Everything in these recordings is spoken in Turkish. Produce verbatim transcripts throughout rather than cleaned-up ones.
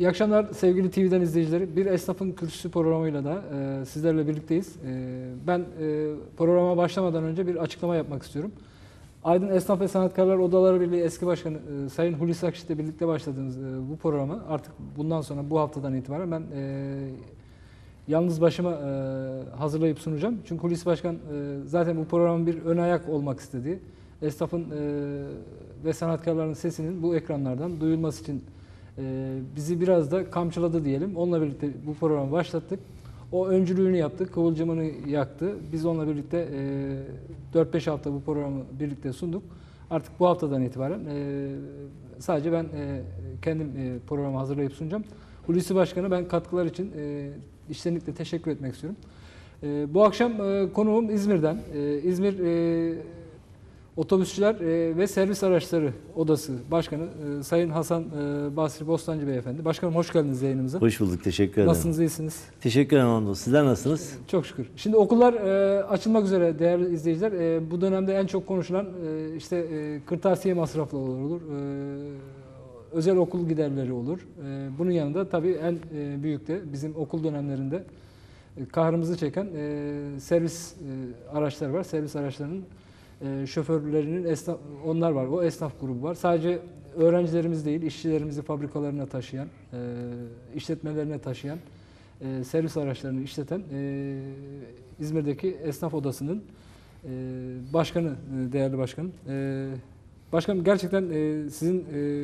İyi akşamlar sevgili T V'den izleyicileri. Bir Esnafın Kürsüsü programıyla da e, sizlerle birlikteyiz. E, ben e, programa başlamadan önce bir açıklama yapmak istiyorum. Aydın Esnaf ve Sanatkarlar Odaları Birliği eski başkanı e, Sayın Hulusi Akçit'le birlikte başladığımız e, bu programı artık bundan sonra bu haftadan itibaren ben e, yalnız başıma e, hazırlayıp sunacağım. Çünkü Hulusi Başkan e, zaten bu programın bir ön ayak olmak istediği, esnafın e, ve sanatkarların sesinin bu ekranlardan duyulması için e, bizi biraz da kamçıladı diyelim. Onunla birlikte bu programı başlattık. O öncülüğünü yaptı, kıvılcımını yaktı. Biz onunla birlikte e, dört beş hafta bu programı birlikte sunduk. Artık bu haftadan itibaren e, sadece ben e, kendim e, programı hazırlayıp sunacağım. Hulusi Başkan'a ben katkılar için e, içtenlikle teşekkür etmek istiyorum. E, bu akşam e, konuğum İzmir'den. E, İzmir e, Otobüsçüler e, ve Servis Araçları Odası Başkanı e, Sayın Hasan e, Basri Bostancı Beyefendi. Başkanım hoş geldiniz yayınımıza. Hoş bulduk, teşekkür ederim. Nasılsınız, iyisiniz? Teşekkür ederim Anadolu. Sizler nasılsınız? Çok şükür. Şimdi okullar e, açılmak üzere değerli izleyiciler. E, bu dönemde en çok konuşulan e, işte e, kırtasiye masrafları olur, e, özel okul giderleri olur. E, bunun yanında tabii en e, büyük de bizim okul dönemlerinde e, kahrımızı çeken e, servis e, araçları var. Servis araçlarının e, şoförlerinin esnaf, onlar var. O esnaf grubu var. Sadece öğrencilerimiz değil, işçilerimizi fabrikalarına taşıyan, e, işletmelerine taşıyan, e, servis araçlarını işleten e, İzmir'deki Esnaf Odası'nın e, başkanı, e, değerli başkanım. E, başkanım gerçekten e, sizin e,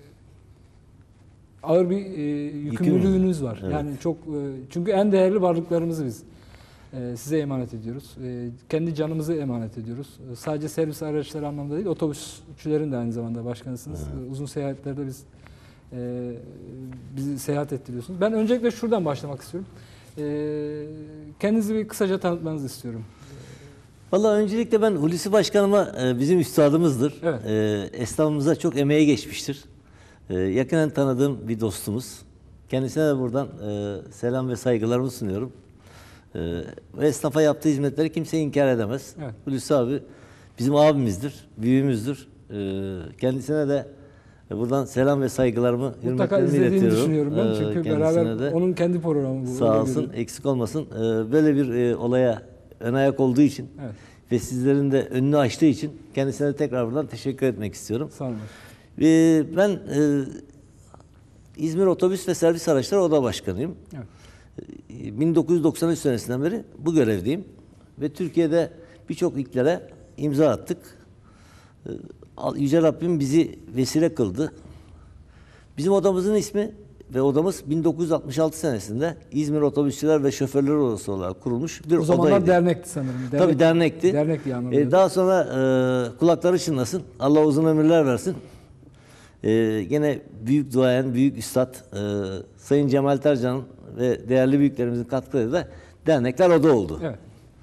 ağır bir e, yükümlülüğünüz var. Evet. Yani çok e, çünkü en değerli varlıklarımızı biz e, size emanet ediyoruz. E, kendi canımızı emanet ediyoruz. E, sadece servis araçları anlamda değil, otobüsçülerin de aynı zamanda başkanısınız. Evet. E, uzun seyahatlerde biz e, bizi seyahat ettiriyorsunuz. Ben öncelikle şuradan başlamak istiyorum. E, kendinizi bir kısaca tanıtmanızı istiyorum. Vallahi öncelikle ben Hulusi Başkanıma e, bizim üstadımızdır. Evet. E, esnafımıza çok emeği geçmiştir. E, yakinen tanıdığım bir dostumuz. Kendisine de buradan e, selam ve saygılarımı sunuyorum. E, ve esnafa yaptığı hizmetleri kimse inkar edemez. Evet. Hulusi abi bizim abimizdir, büyüğümüzdür. E, kendisine de e, buradan selam ve saygılarımı, Mutlaka hürmetlerimi izlediğini iletiyorum. düşünüyorum ben. E, Çünkü kendisine beraber de onun kendi programı bu. sağ öyle olsun, görüyorum. eksik olmasın. E, böyle bir e, olaya ön ayak olduğu için Evet. ve sizlerin de önünü açtığı için kendisine de tekrar buradan teşekkür etmek istiyorum. Sağ olun. Ee, ben e, İzmir Otobüs ve Servis Araçları Oda Başkanıyım. Evet. Ee, bin dokuz yüz doksan üç senesinden beri bu görevdeyim. Ve Türkiye'de birçok ilklere imza attık. Ee, Yüce Rabbim bizi vesile kıldı. Bizim odamızın ismi ve odamız bin dokuz yüz altmış altı senesinde İzmir Otobüsçüler ve Şoförler Odası olarak kurulmuş bir O zamanlar odaydı. dernekti sanırım. Dernek, Tabii dernekti. Dernek diye anlamıyordum. Ee, daha sonra e, kulakları çınlasın. Allah uzun ömürler versin. Ee, gene büyük duayen, büyük üstad e, Sayın Cemal Tercan'ın ve değerli büyüklerimizin katkılarıyla da dernekler oda oldu. Evet.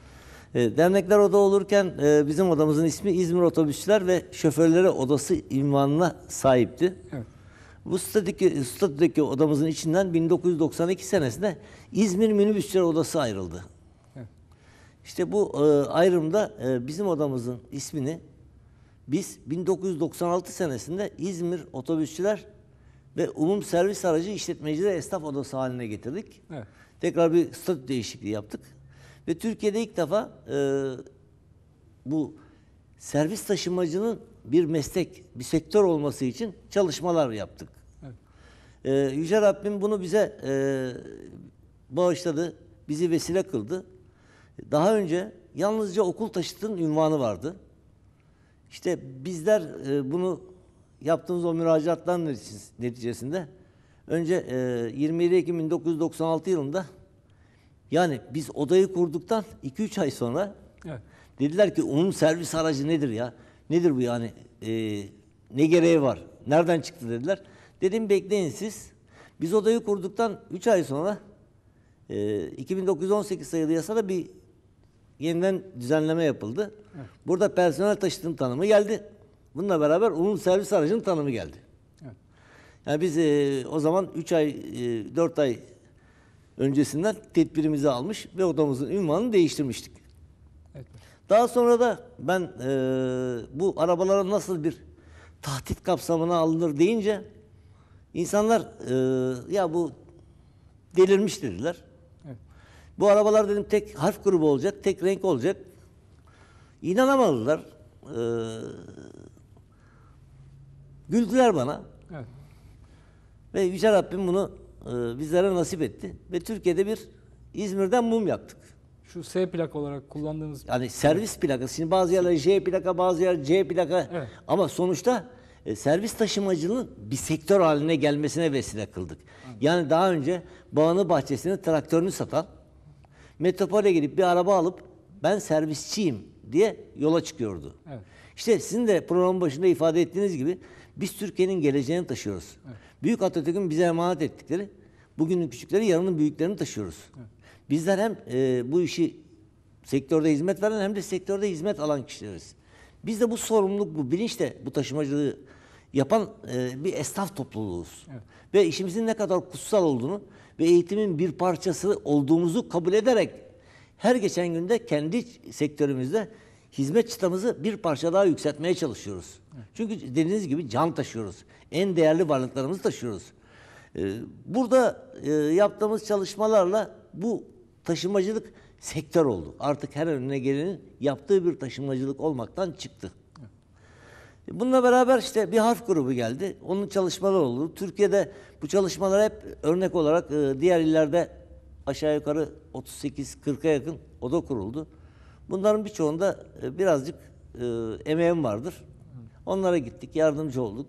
E, dernekler oda olurken e, bizim odamızın ismi İzmir Otobüsçüler ve Şoförleri Odası ünvanına sahipti. Evet. Bu statüdeki, statüdeki odamızın içinden bin dokuz yüz doksan iki senesinde İzmir Minibüsçüler Odası ayrıldı. Evet. İşte bu e, ayrımda e, bizim odamızın ismini biz bin dokuz yüz doksan altı senesinde İzmir Otobüsçüler ve Umum Servis Aracı İşletmeciler Esnaf Odası haline getirdik. Evet. Tekrar bir statü değişikliği yaptık. Ve Türkiye'de ilk defa e, bu servis taşımacının bir meslek, bir sektör olması için çalışmalar yaptık. Evet. E, Yüce Rabbim bunu bize e, bağışladı, bizi vesile kıldı. Daha önce yalnızca okul taşıtının ünvanı vardı. İşte bizler e, bunu yaptığımız o müracaatların neticesinde önce e, yirmi yedi Ekim bin dokuz yüz doksan altı yılında yani biz odayı kurduktan iki üç ay sonra Evet. dediler ki umum servis aracı nedir ya? Nedir bu yani? E, ne gereği var? Nereden çıktı dediler. Dedim bekleyin siz. Biz odayı kurduktan üç ay sonra e, iki bin dokuz yüz on sekiz sayılı yasada bir yeniden düzenleme yapıldı. Evet. Burada personel taşıtının tanımı geldi. Bununla beraber umum servis aracının tanımı geldi. Evet. Yani biz e, o zaman üç ay, e, dört ay öncesinden tedbirimizi almış ve odamızın ünvanını değiştirmiştik. Evet. Daha sonra da ben e, bu arabalara nasıl bir tahdit kapsamına alınır deyince İnsanlar e, ya bu delirmiş dediler. Evet. Bu arabalar dedim tek harf grubu olacak, tek renk olacak. İnanamadılar. E, güldüler bana. Evet. Ve Yüce Rabbim bunu e, bizlere nasip etti. Ve Türkiye'de bir İzmir'den mum yaktık. Şu S plak olarak kullandığımız Yani servis plakası. Şimdi bazı yerler J plaka, bazı yerler C plaka. Evet. Ama sonuçta e, servis taşımacılığın bir sektör haline gelmesine vesile kıldık. Yani daha önce bağını bahçesini traktörünü satan, metropole gidip bir araba alıp ben servisçiyim diye yola çıkıyordu. Evet. İşte sizin de programın başında ifade ettiğiniz gibi biz Türkiye'nin geleceğini taşıyoruz. Evet. Büyük Atatürk'ün bize emanet ettikleri, bugünün küçükleri yarının büyüklerini taşıyoruz. Evet. Bizler hem e, bu işi sektörde hizmet veren hem de sektörde hizmet alan kişileriz. Biz de bu sorumluluk, bu bilinçle bu taşımacılığı yapan e, bir esnaf topluluğuz. Evet. Ve işimizin ne kadar kutsal olduğunu ve eğitimin bir parçası olduğumuzu kabul ederek her geçen günde kendi sektörümüzde hizmet çıtamızı bir parça daha yükseltmeye çalışıyoruz. Evet. Çünkü dediğiniz gibi can taşıyoruz. En değerli varlıklarımızı taşıyoruz. Ee, burada e, yaptığımız çalışmalarla bu taşımacılık sektör oldu. Artık her önüne gelenin yaptığı bir taşımacılık olmaktan çıktı. Evet. Bununla beraber işte bir harf grubu geldi. Onun çalışmaları oldu. Türkiye'de bu çalışmalar hep örnek olarak e, diğer illerde aşağı yukarı otuz sekiz kırka yakın oda kuruldu. Bunların birçoğunda e, birazcık e, emeğim vardır. Onlara gittik, yardımcı olduk.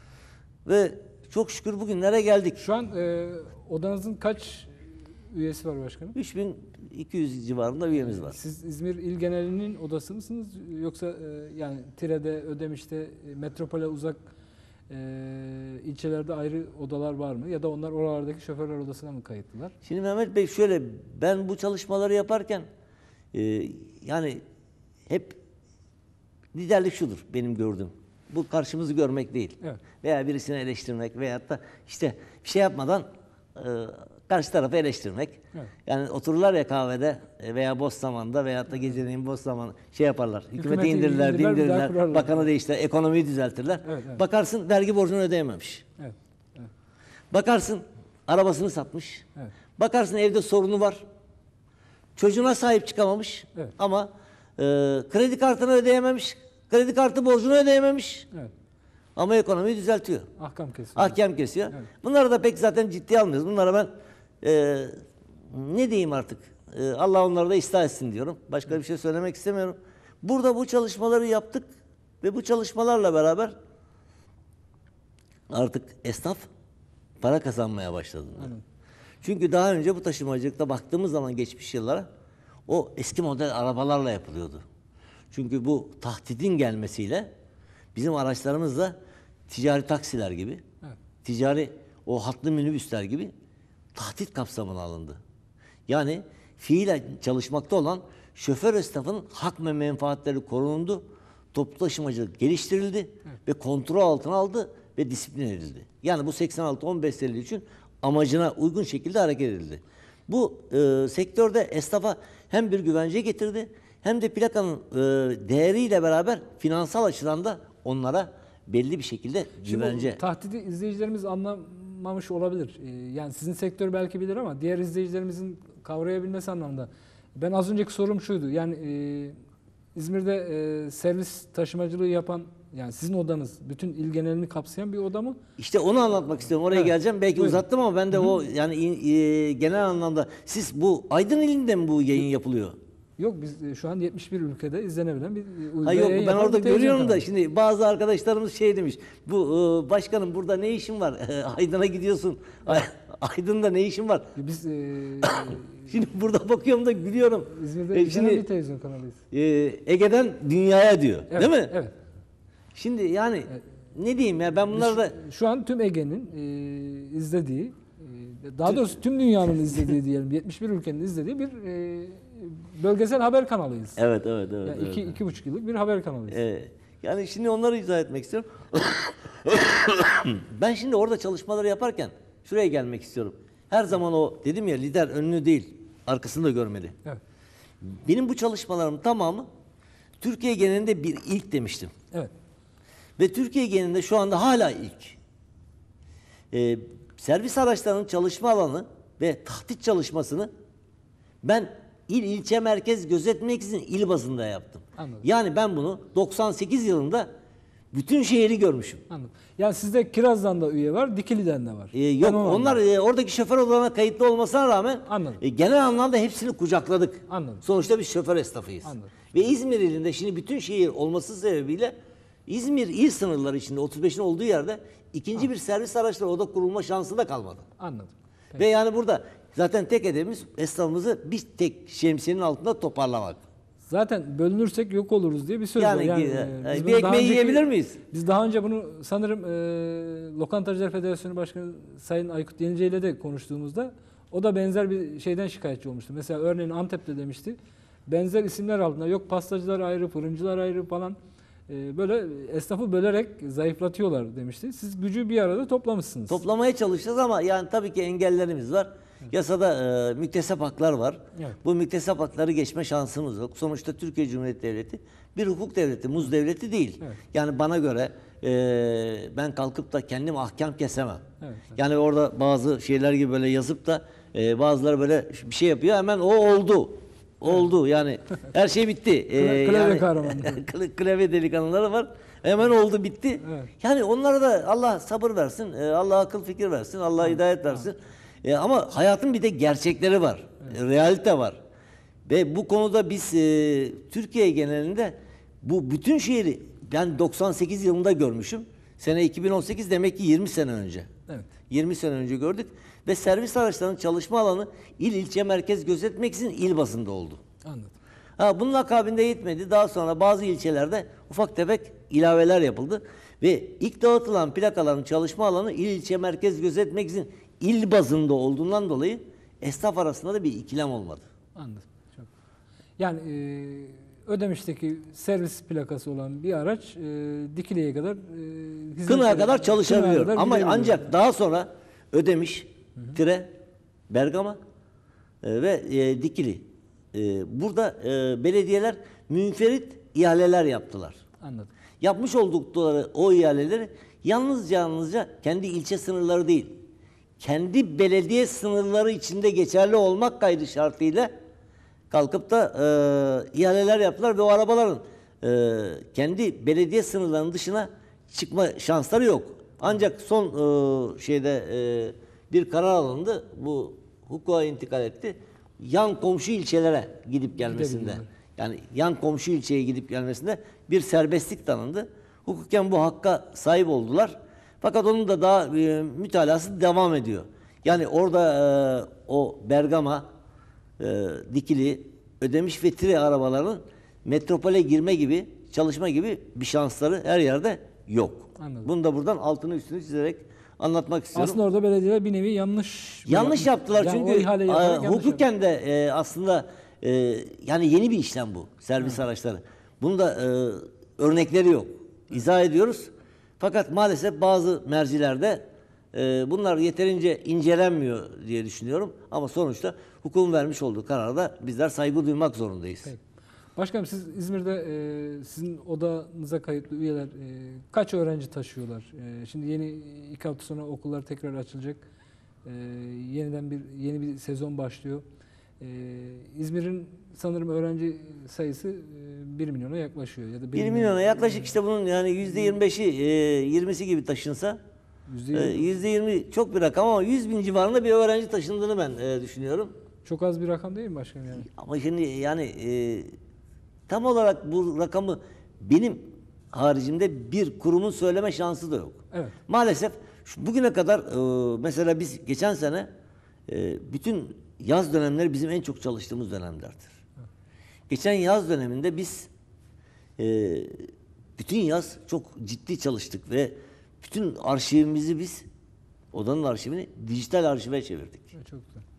Ve çok şükür bugünlere geldik. Şu an e, odanızın kaç üyesi var başkanım? üç bin iki yüz civarında üyemiz var. Siz İzmir İl Geneli'nin odası mısınız? Yoksa e, yani Tire'de, Ödemiş'te, e, metropole uzak e, ilçelerde ayrı odalar var mı? Ya da onlar oralardaki şoförler odasına mı kayıtlılar? Şimdi Mehmet Bey şöyle, ben bu çalışmaları yaparken e, yani hep liderlik şudur benim gördüğüm. Bu karşımızı görmek değil. Evet. Veya birisini eleştirmek veyahut da işte bir şey yapmadan e, karşı tarafı eleştirmek. Evet. Yani otururlar ya kahvede e, veya boş zamanda veyahut da geceleyin boş zaman şey yaparlar. Hükümeti, Hükümeti indirirler, indirirler, bir daha bindirirler, kurarlar. bakanı değiştirirler, ekonomiyi düzeltirler. Evet, evet. Bakarsın vergi borcunu ödeyememiş. Evet. Evet. Bakarsın arabasını satmış. Evet. Bakarsın evde sorunu var. Çocuğuna sahip çıkamamış. Evet. Ama e, kredi kartını ödeyememiş. Kredi kartı borcunu ödeyememiş. Evet. Ama ekonomiyi düzeltiyor. Ahkam kesiyor. Ahkam kesiyor. Evet. Bunları da pek zaten ciddiye almıyoruz. Bunlara ben e, ne diyeyim artık? E, Allah onları da ıslah etsin diyorum. Başka evet. bir şey söylemek istemiyorum. Burada bu çalışmaları yaptık ve bu çalışmalarla beraber artık esnaf para kazanmaya başladı. Evet. Çünkü daha önce bu taşımacılıkta baktığımız zaman geçmiş yıllara o eski model arabalarla yapılıyordu. Çünkü bu tahdidin gelmesiyle bizim araçlarımızla ticari taksiler gibi, evet. ticari o hatlı minibüsler gibi tahdit kapsamına alındı. Yani fiilen çalışmakta olan şoför esnafın hak ve menfaatleri korundu, toplu taşımacılık geliştirildi evet. ve kontrol altına aldı ve disiplin edildi. Yani bu seksen altı on beş seneli için amacına uygun şekilde hareket edildi. Bu e, sektörde esnafa hem bir güvence getirdi hem de plakanın e, değeriyle beraber finansal açıdan da onlara belli bir şekilde güvence. Şimdi bu tahdidi izleyicilerimiz anlamamış olabilir. Ee, yani sizin sektör belki bilir ama diğer izleyicilerimizin kavrayabilmesi anlamında. Ben az önceki sorum şuydu. Yani e, İzmir'de e, servis taşımacılığı yapan, yani sizin odanız bütün il genelini kapsayan bir oda mı? İşte onu anlatmak istiyorum. Oraya evet. geleceğim. Belki Buyurun. uzattım ama ben de Hı-hı. o yani e, genel anlamda siz bu Aydın ilinde mi bu yayın yapılıyor? Yok, biz şu an yetmiş bir ülkede izlenebilen bir Ha yok ben orada görüyorum da şimdi bazı arkadaşlarımız şey demiş. Bu e, başkanım burada ne işin var? Aydın'a gidiyorsun. Evet. Aydın'da ne işin var? Biz e, şimdi burada bakıyorum da gülüyorum. İzmir'de e, şimdi, bir televizyon kanalıyız. E, Ege'den dünyaya diyor. Evet, değil mi? Evet. Şimdi yani evet. ne diyeyim ya ben bunları da şu, şu an tüm Ege'nin e, izlediği, e, daha doğrusu tüm dünyanın izlediği diyelim, yetmiş bir ülkenin izlediği bir e, bölgesel haber kanalıyız. Evet, evet, evet. Yani evet. iki, iki buçuk yıllık bir haber kanalıyız. Evet. Yani şimdi onları izah etmek istiyorum. Ben şimdi orada çalışmaları yaparken şuraya gelmek istiyorum. Her zaman o dedim ya lider önünü değil arkasını da görmeli. Evet. Benim bu çalışmalarım tamamı Türkiye genelinde bir ilk demiştim. Evet. Ve Türkiye genelinde şu anda hala ilk. e, servis araçlarının çalışma alanı ve tahdit çalışmasını ben il ilçe merkez gözetmeksizin il bazında yaptım. Anladım. Yani ben bunu doksan sekiz yılında bütün şehri görmüşüm. Anladım. Yani sizde Kiraz'dan da üye var, Dikili'den de var. Ee, yok Ben onu onlar anladım. e, oradaki şoför odalarına kayıtlı olmasına rağmen Anladım. e, genel anlamda hepsini kucakladık. Anladım. Sonuçta biz şoför esnafıyız. Anladım. Ve İzmir ilinde şimdi bütün şehir olması sebebiyle İzmir il sınırları içinde otuz beşin olduğu yerde ikinci bir servis araçları oda kurulma şansı da kalmadı. Anladım. Ve yani burada zaten tek hedefimiz esnafımızı bir tek şemsiyenin altında toparlamak. Zaten bölünürsek yok oluruz diye bir söz Yani, var. e, e, biz bir bunu daha ekmeği önceki- yiyebilir miyiz? Biz daha önce bunu sanırım e, Lokantacılar Federasyonu Başkanı Sayın Aykut Yenice ile de konuştuğumuzda o da benzer bir şeyden şikayetçi olmuştu. Mesela örneğin Antep'te demişti. Benzer isimler altında yok pastacılar ayrı, fırıncılar ayrı falan. E, böyle esnafı bölerek zayıflatıyorlar demişti. Siz gücü bir arada toplamışsınız. Toplamaya çalışacağız ama yani tabii ki engellerimiz var. Yasada e, müktesep haklar var. Evet. Bu müktesep hakları geçme şansımız yok. Sonuçta Türkiye Cumhuriyeti Devleti bir hukuk devleti, muz devleti değil. Evet. Yani bana göre e, ben kalkıp da kendim ahkam kesemem. Evet, evet. Yani orada bazı şeyler gibi böyle yazıp da e, bazıları böyle bir şey yapıyor hemen o oldu. Oldu yani her şey bitti. E, Kla- klavye yani- kahramanları. Kla- klavye delikanlıları var. Hemen oldu bitti. Evet. Yani onlara da Allah sabır versin, e, Allah akıl fikir versin, Allah hidayet versin. E, ama hayatın bir de gerçekleri var, e, realite var. Ve bu konuda biz e, Türkiye genelinde bu bütün şehri ben doksan sekiz yılında görmüşüm. Sene iki bin on sekiz demek ki yirmi sene önce. Evet. yirmi sene önce gördük ve servis araçlarının çalışma alanı il ilçe merkez gözetmeksizin il bazında oldu. Anladım. Ha, bunun akabinde yetmedi. Daha sonra bazı ilçelerde ufak tefek ilaveler yapıldı. Ve ilk dağıtılan plakaların çalışma alanı il ilçe merkez gözetmeksizin il bazında olduğundan dolayı esnaf arasında da bir ikilem olmadı. Anladım. Çok. Yani e, Ödemiş'teki servis plakası olan bir araç e, Dikili'ye kadar e, hizmet Kına'ya veriyor. kadar çalışabiliyor. Kına'ya kadar Ama gidebiliyor. ancak daha sonra Ödemiş, Tire, Bergama e, ve e, Dikili. E, burada e, belediyeler münferit ihaleler yaptılar. Anladım. Yapmış oldukları o ihaleleri yalnızca yalnızca kendi ilçe sınırları değil, kendi belediye sınırları içinde geçerli olmak kaydı şartıyla kalkıp da e, ihaleler yaptılar ve o arabaların e, kendi belediye sınırlarının dışına çıkma şansları yok. Ancak son e, şeyde e, bir karar alındı. Bu hukuka intikal etti. Yan komşu ilçelere gidip gelmesinde. Gidebiliyorlar. Yani yan komşu ilçeye gidip gelmesinde bir serbestlik tanındı. Hukuken bu hakka sahip oldular. Fakat onun da daha e, mütalası devam ediyor. Yani orada e, o Bergama, e, Dikili, Ödemiş ve Tire arabalarının metropole girme gibi, çalışma gibi bir şansları her yerde yok. Anladım. Bunu da buradan altını üstünü çizerek anlatmak istiyorum. Aslında orada belediyeler bir nevi yanlış Yanlış yaptılar Yani o çünkü ihaleyi a, yaparak yanlış yaptılar. hukuken de e, aslında e, yani yeni bir işlem bu servis araçları. Bunun da e, örnekleri yok. İzah ediyoruz. Fakat maalesef bazı mercilerde e, bunlar yeterince incelenmiyor diye düşünüyorum. Ama sonuçta hukukun vermiş olduğu kararda bizler saygı duymak zorundayız. Peki. Başkanım siz İzmir'de e, sizin odanıza kayıtlı üyeler e, kaç öğrenci taşıyorlar? E, şimdi yeni iki hafta sonra okullar tekrar açılacak. E, yeniden bir yeni bir sezon başlıyor. E, İzmir'in sanırım öğrenci sayısı e, bir milyona yaklaşıyor ya da bir milyona yaklaşık işte bunun yani yüzde yirmi beşi, e, yirmisi gibi taşınsa yüzde e, yirmi. yüzde yirmi çok bir rakam ama yüz bin civarında bir öğrenci taşındığını ben e, düşünüyorum. Çok az bir rakam değil mi başkanım yani? Ama şimdi yani e, tam olarak bu rakamı benim haricimde bir kurumun söyleme şansı da yok. Evet. Maalesef şu, bugüne kadar e, mesela biz geçen sene e, bütün yaz dönemleri bizim en çok çalıştığımız dönemlerdir. Geçen yaz döneminde biz e, bütün yaz çok ciddi çalıştık ve bütün arşivimizi biz odanın arşivini dijital arşive çevirdik. Evet, çok güzel.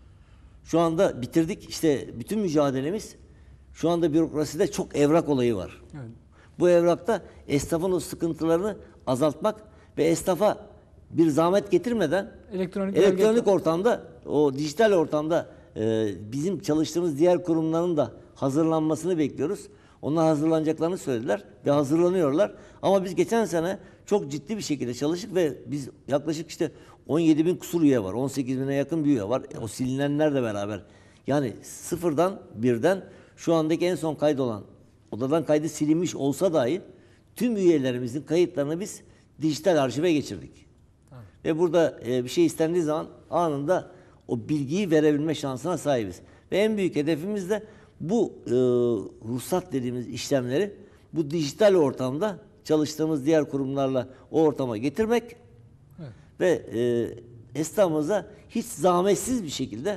Şu anda bitirdik. İşte bütün mücadelemiz şu anda bürokraside çok evrak olayı var. Evet. Bu evrakta esnafın o sıkıntılarını azaltmak ve esnafa bir zahmet getirmeden Elektronik, elektronik ortamda, o dijital ortamda e, bizim çalıştığımız diğer kurumların da hazırlanmasını bekliyoruz. Onlar hazırlanacaklarını söylediler ve hazırlanıyorlar. Ama biz geçen sene çok ciddi bir şekilde çalıştık ve biz yaklaşık işte on yedi bin kusur üye var. on sekiz bine yakın bir üye var. O silinenlerle beraber. Yani sıfırdan birden şu andaki en son kaydolan odadan kaydı silinmiş olsa dahi tüm üyelerimizin kayıtlarını biz dijital arşive geçirdik. Tamam. Ve burada e, bir şey istendiği zaman anında o bilgiyi verebilme şansına sahibiz. Ve en büyük hedefimiz de bu e, ruhsat dediğimiz işlemleri bu dijital ortamda çalıştığımız diğer kurumlarla o ortama getirmek. Evet. Ve e, esnafımıza hiç zahmetsiz bir şekilde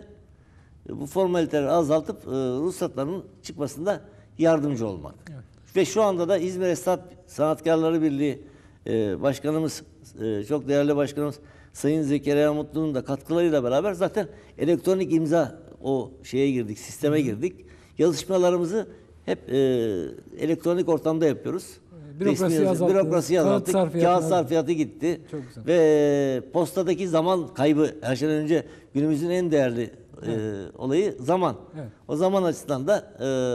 e, bu formaliteleri azaltıp e, ruhsatların çıkmasında yardımcı olmak. Evet. Ve şu anda da İzmir Esnaf Sanatkarları Birliği e, Başkanımız, e, çok değerli başkanımız Sayın Zekeriya Mutlu'nun da katkılarıyla beraber zaten elektronik imza o şeye girdik, sisteme girdik. Yazışmalarımızı hep e, elektronik ortamda yapıyoruz. Bürokrasiyi Resmi- azalttınız, Bürokrasiyi kağıt azalttık. sarfiyatını Kağıt az- sarfiyatı gitti. Çok güzel. Ve postadaki zaman kaybı her şeyden önce günümüzün en değerli e, olayı zaman. Evet. O zaman açısından da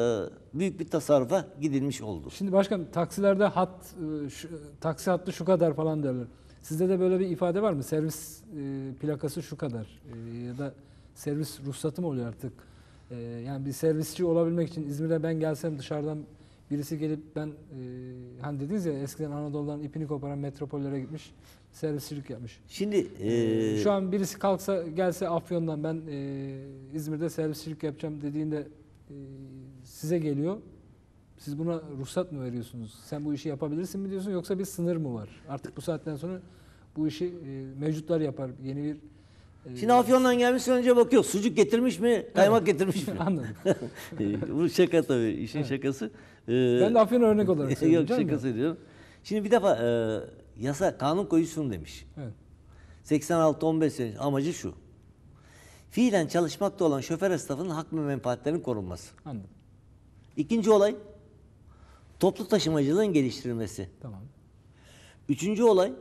e, büyük bir tasarrufa gidilmiş oldu. Şimdi başkanım taksilerde hat, e, şu, taksi hattı şu kadar falan derler. Sizde de böyle bir ifade var mı? Servis e, plakası şu kadar e, ya da servis ruhsatı mı oluyor artık? E, yani bir servisçi olabilmek için İzmir'e ben gelsem dışarıdan birisi gelip ben e, hani dediniz ya eskiden Anadolu'dan ipini koparan metropollere gitmiş servisçilik yapmış. Şimdi e, Şu an birisi kalksa gelse Afyon'dan ben e, İzmir'de servisçilik yapacağım dediğinde e, size geliyor. Siz buna ruhsat mı veriyorsunuz? Sen bu işi yapabilirsin mi diyorsun yoksa bir sınır mı var? Artık bu saatten sonra bu işi e, mevcutlar yapar. Yeni bir e, şimdi Afyon'dan gelmişsen önce bakıyor. Sucuk getirmiş mi, kaymak getirmiş mi? anladım. E, Bu şaka tabii, işin Evet. şakası. E, Ben de Afyon örnek olarak söylüyorum. Yok canım şaka ya. söylüyorum. Şimdi bir defa e, yasa, kanun koyucu şunu demiş. Evet. seksen altı on beş sene amacı şu. Fiilen çalışmakta olan şoför esnafının hak ve menfaatlerinin korunması. Anladım. İkinci olay, toplu taşımacılığın geliştirilmesi. Tamam. Üçüncü olay,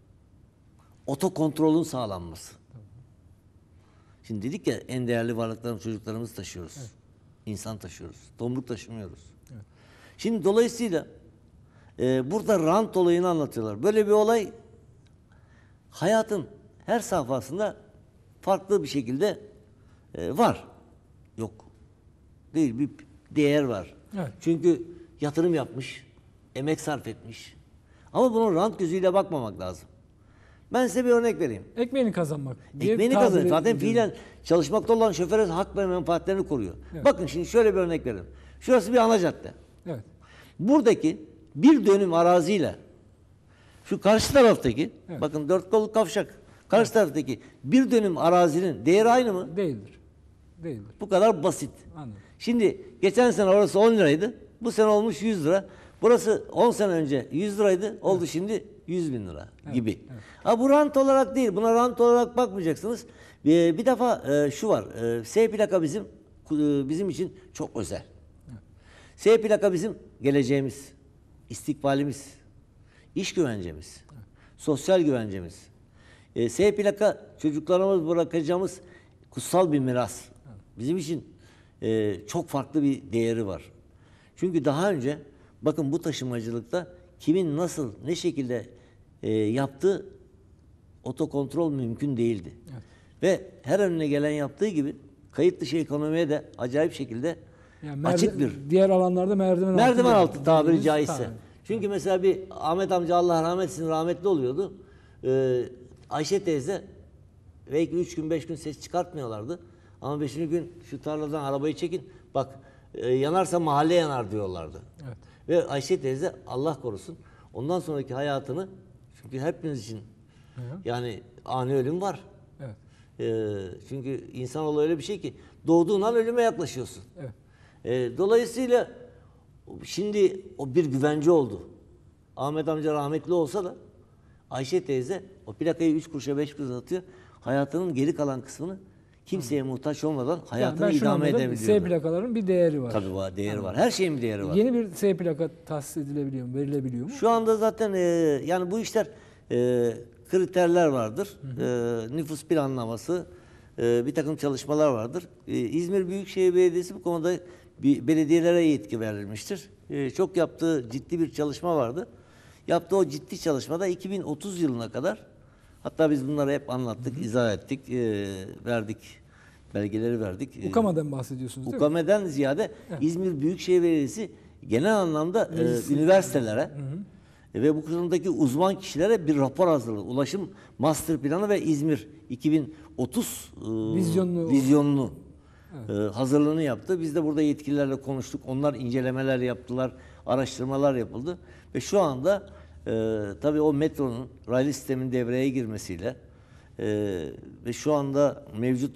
otokontrolün sağlanması. Şimdi dedik ya en değerli varlıklarımız çocuklarımızı taşıyoruz. Evet. İnsan taşıyoruz. Tomruk taşımıyoruz. Evet. Şimdi dolayısıyla e, burada rant olayını anlatıyorlar. Böyle bir olay hayatın her safhasında farklı bir şekilde e, var. Yok. Değil, bir değer var. Evet. Çünkü yatırım yapmış, emek sarf etmiş. Ama bunun rant gözüyle bakmamak lazım. Ben size bir örnek vereyim. Ekmeğini kazanmak. diye Ekmeğini tabir kazanıyor. Zaten ediyorum. fiilen çalışmakta olan şoföre hak ve menfaatlerini koruyor. Evet. Bakın şimdi şöyle bir örnek verelim. Şurası bir ana cadde. Evet. Buradaki bir dönüm araziyle şu karşı taraftaki, Evet. bakın dört kollu kavşak, karşı taraftaki bir dönüm arazinin değeri aynı mı? Değildir. Değildir. Bu kadar basit. Anladım. Şimdi geçen sene orası on liraydı. Bu sene olmuş yüz lira. Burası on sene önce yüz liraydı. Oldu şimdi yüz bin lira gibi. evet. Ha, bu rant olarak değil. Buna rant olarak bakmayacaksınız. Bir, bir defa e, şu var. E, S plaka bizim e, bizim için çok özel. S plaka bizim geleceğimiz, istikbalimiz, iş güvencemiz, sosyal güvencemiz. E, S plaka çocuklarımız bırakacağımız kutsal bir miras. Bizim için e, çok farklı bir değeri var. Çünkü daha önce bakın bu taşımacılıkta kimin nasıl, ne şekilde e, yaptığı otokontrol mümkün değildi. Evet. Ve her önüne gelen yaptığı gibi kayıt dışı ekonomiye de acayip şekilde Yani merde- açık bir diğer alanlarda merdiven, merdiven altı altı tabiri dediğimiz- caizse. Tamam. Çünkü mesela bir Ahmet amca Allah rahmet etsin rahmetli oluyordu. Ee, Ayşe teyze belki üç gün beş gün ses çıkartmıyorlardı. Ama beşinci gün şu tarladan arabayı çekin bak e, yanarsa mahalle yanar diyorlardı. Evet. Ve Ayşe teyze Allah korusun ondan sonraki hayatını çünkü hepimiz için Hı hı. yani ani ölüm var. Evet. Ee, çünkü insanoğlu öyle bir şey ki doğduğun an ölüme yaklaşıyorsun. Evet. Ee, dolayısıyla şimdi o bir güvence oldu. Ahmet amca rahmetli olsa da Ayşe teyze o plakayı üç kuruşa beş kuruşa atıyor. Hayatının geri kalan kısmını kimseye muhtaç olmadan hayatını Yani ben şunu idame anladım, edebiliyordu. S plakaların bir değeri var. Tabii var, değeri var. Her şeyin bir değeri var. Yeni bir S plaka tahsis edilebiliyor mu, verilebiliyor mu? Şu anda zaten e, yani bu işler e, kriterler vardır. E, nüfus planlaması, e, bir takım çalışmalar vardır. E, İzmir Büyükşehir Belediyesi bu konuda bir belediyelere yetki verilmiştir. E, çok yaptığı ciddi bir çalışma vardı. Yaptığı o ciddi çalışmada iki bin otuz yılına kadar, hatta biz bunları hep anlattık, izah ettik, e, verdik, belgeleri verdik. U K A M'dan bahsediyorsunuz değil mi? U K A M'den ziyade Evet. İzmir Büyükşehir Belediyesi genel anlamda e, Meclisi. üniversitelere e, ve bu konudaki uzman kişilere bir rapor hazırladı. Ulaşım Master Planı ve İzmir iki bin otuz e, Vizyonlu- vizyonunu e, hazırlığını yaptı. Biz de burada yetkililerle konuştuk. Onlar incelemeler yaptılar, araştırmalar yapıldı ve şu anda e, tabii o metronun raylı sistemin devreye girmesiyle e, ve şu anda mevcut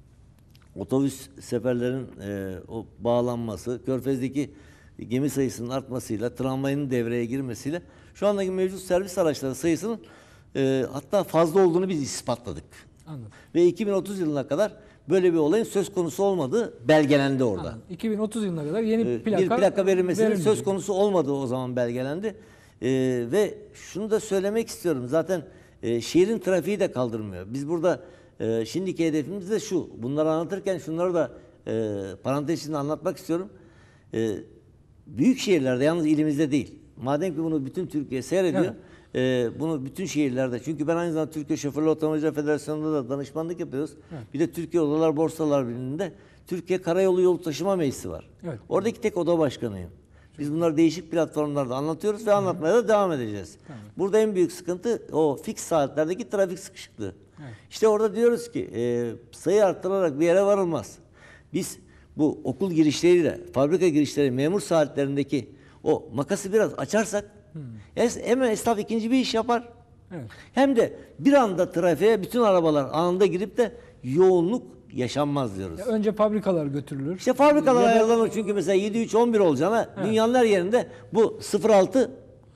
otobüs seferlerin e, o bağlanması, Körfez'deki gemi sayısının artmasıyla, tramvayın devreye girmesiyle şu andaki mevcut servis araçları sayısının e, hatta fazla olduğunu biz ispatladık. Anladım. Ve iki bin otuz yılına kadar böyle bir olayın söz konusu olmadığı belgelendi orada. Anladım. iki bin otuz yılına kadar yeni Ee, plaka, bir plaka verilmesinin verilmeyecek. söz konusu olmadığı o zaman belgelendi. Ee, ve şunu da söylemek istiyorum. Zaten e, şehrin trafiği de kaldırmıyor. Biz burada e, şimdiki hedefimiz de şu. Bunları anlatırken şunları da e, parantez içinde anlatmak istiyorum. E, büyük şehirlerde, yalnız ilimizde değil. Madem ki bunu bütün Türkiye seyrediyor. Evet. e, bunu bütün şehirlerde. Çünkü ben aynı zamanda Türkiye Şoförlü Otomobilciler Federasyonu'nda da danışmanlık yapıyoruz. Evet. Bir de Türkiye Odalar Borsalar Birliği'nde Türkiye Karayolu Yolu Taşıma Meclisi var. Evet. Oradaki tek oda başkanıyım. Biz bunları değişik platformlarda anlatıyoruz ve anlatmaya da devam edeceğiz. Burada en büyük sıkıntı o fix saatlerdeki trafik sıkışıklığı. Evet. İşte orada diyoruz ki e, sayı arttırarak bir yere varılmaz. Biz bu okul girişleriyle, fabrika girişleri, memur saatlerindeki o makası biraz açarsak es- hemen esnaf ikinci bir iş yapar. Evet. Hem de bir anda trafiğe bütün arabalar anında girip de yoğunluk yaşanmaz diyoruz. Ya önce fabrikalar götürülür. İşte fabrikalar Ya da- ayarlanır çünkü mesela yedi üç on bir olacağına dünyanın her yerinde bu sıfır altı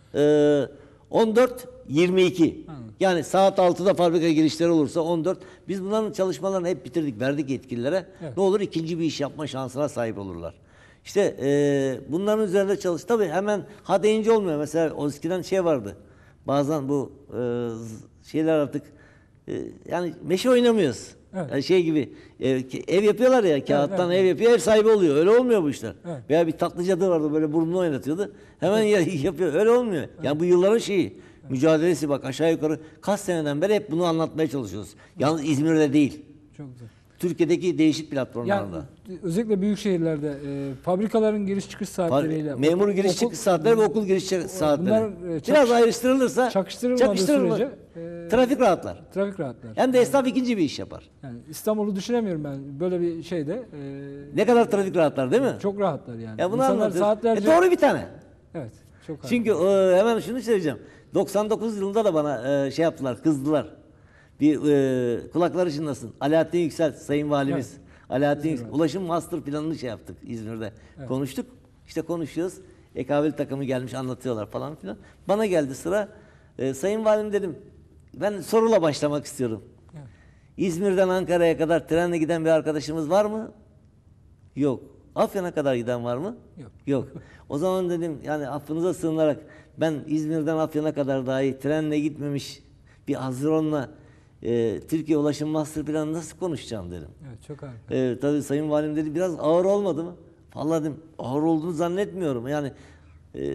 e, on dört yirmi iki. Yani saat altıda fabrika girişleri olursa on dört. Biz bunların çalışmalarını hep bitirdik, verdik yetkililere. Evet. Ne olur ikinci bir iş yapma şansına sahip olurlar. İşte e, bunların üzerinde çalış. Tabii hemen ha deyince olmuyor. Mesela o eskiden şey vardı. Bazen bu e, z- şeyler artık e, yani meşe oynamıyoruz. Evet. Yani şey gibi ev, ev yapıyorlar ya kağıttan evet, ev yapıyor, ev sahibi oluyor. Öyle olmuyor bu işler. Evet. Veya bir tatlı cadı vardı böyle burnunu oynatıyordu. Hemen ya- yapıyor. Öyle olmuyor. Yani bu yılların şeyi. Mücadelesi bak aşağı yukarı kaç seneden beri hep bunu anlatmaya çalışıyoruz. Yalnız İzmir'de değil. Çok güzel. Türkiye'deki değişik Yani platformlarda. özellikle büyük şehirlerde e, fabrikaların giriş çıkış saatleriyle Memur giriş okul- çıkış saatleri ve okul giriş çıkış saatleri. bunlar, e, çakış- Biraz ayrıştırılırsa çakıştırılmadığı çakıştırılır. sürece, e, trafik rahatlar. trafik rahatlar. Hem de esnaf ikinci bir iş yapar. Yani İstanbul'u düşünemiyorum ben böyle bir şeyde. E, Ne kadar trafik rahatlar değil mi? çok rahatlar yani. Ya bunu İnsanlar anlatıyoruz. saatlerce... E doğru bir tane. Evet. Çok rahat. Çünkü e, hemen şunu söyleyeceğim. doksan dokuz yılında da bana e, şey yaptılar, kızdılar. Bir e, kulakları çınlasın. Alaaddin Yüksel, Sayın Valimiz. Alaaddin Yüksel. Ulaşım Master Planı'nı şey yaptık İzmir'de. Konuştuk. İşte konuşuyoruz. Ekabel takımı gelmiş anlatıyorlar falan filan. Bana geldi sıra. E, Sayın Valim dedim. Ben soruyla başlamak istiyorum. Evet. İzmir'den Ankara'ya kadar trenle giden bir arkadaşımız var mı? Yok. Afyon'a kadar giden var mı? Yok. Yok. O zaman dedim yani affınıza sığınarak ben İzmir'den Afyon'a kadar dahi trenle gitmemiş bir Haziran'la e, Türkiye Ulaşım Master Planı nasıl konuşacağım dedim. Evet, çok harika. E, tabii Sayın Valim dedi biraz ağır olmadı mı? Vallahi dedim ağır olduğunu zannetmiyorum. Yani e,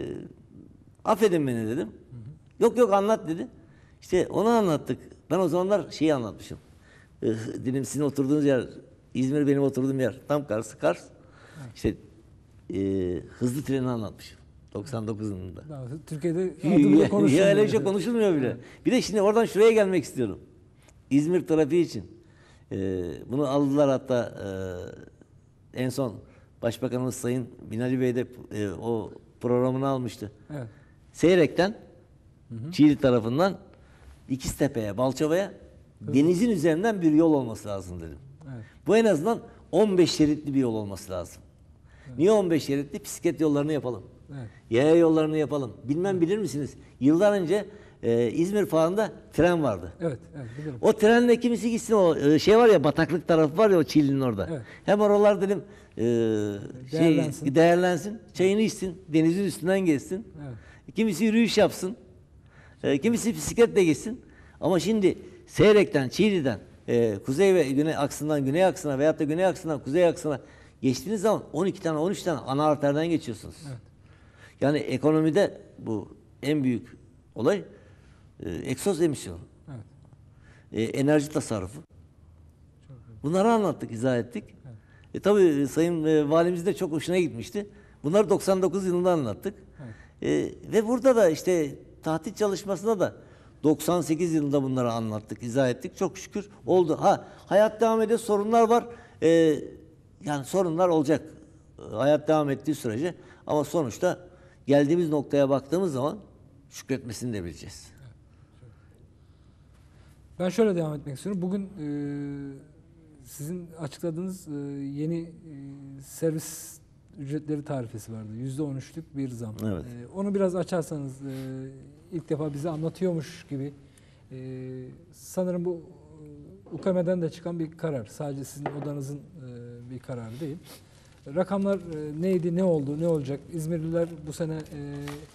affedin beni dedim. Yok yok anlat dedi. İşte onu anlattık. Ben o zamanlar şeyi anlatmışım. E, dedim sizin oturduğunuz yer İzmir benim oturduğum yer. Tam karşı Kars. İşte e, hızlı treni anlatmışım. doksan dokuz yılında. Daha Türkiye'de adı bile Ya konuşulmuyor. öyle bir şey konuşulmuyor bile. Bir de şimdi oradan şuraya gelmek istiyorum. İzmir trafiği için. Ee, bunu aldılar hatta e, en son Başbakanımız Sayın Binali Bey de e, o programını almıştı. Evet. Seyrek'ten Çiğli tarafından İkiztepe'ye, Balçova'ya denizin üzerinden bir yol olması lazım dedim. Evet. Bu en azından on beş şeritli bir yol olması lazım. Niye on beş şeritli? Bisiklet yollarını yapalım. Evet. Yaya yollarını yapalım. Bilmem bilir misiniz? Yıllar önce e, İzmir Fağı'nda tren vardı. Evet, evet bilirim. O trenle kimisi gitsin o e, şey var ya bataklık tarafı var ya o Çiğli'nin orada. Evet. Hem oralar dedim e, şey, Değerlensin. değerlensin. Çayını içsin. Denizin üstünden geçsin. Evet. Kimisi yürüyüş yapsın. E, kimisi bisikletle geçsin. Ama şimdi Seyrek'ten, Çiğli'den e, kuzey ve güney aksından güney aksına veyahut da güney aksından kuzey aksına geçtiğiniz zaman on iki tane on üç tane ana arterden geçiyorsunuz. Evet. Yani ekonomide bu en büyük olay e, egzoz emisyonu. Evet. E, enerji tasarrufu. Bunları anlattık, izah ettik. Evet. E, tabii Sayın e, Valimiz de çok hoşuna gitmişti. Bunları doksan dokuz yılında anlattık. Evet. E, ve burada da işte tatil çalışmasında da doksan sekiz yılında bunları anlattık, izah ettik. Çok şükür oldu. Ha, hayat devam ediyor, sorunlar var. E, yani sorunlar olacak. E, hayat devam ettiği sürece. Ama sonuçta geldiğimiz noktaya baktığımız zaman şükretmesini de bileceğiz. Ben şöyle devam etmek istiyorum. Bugün e, sizin açıkladığınız e, yeni e, servis ücretleri tarifesi vardı. yüzde on üçlük bir zam. Evet. E, onu biraz açarsanız, e, ilk defa bize anlatıyormuş gibi. E, sanırım bu U K M'den de çıkan bir karar. Sadece sizin odanızın e, bir kararı değil. Rakamlar e, neydi, ne oldu, ne olacak? İzmirliler bu sene e, e,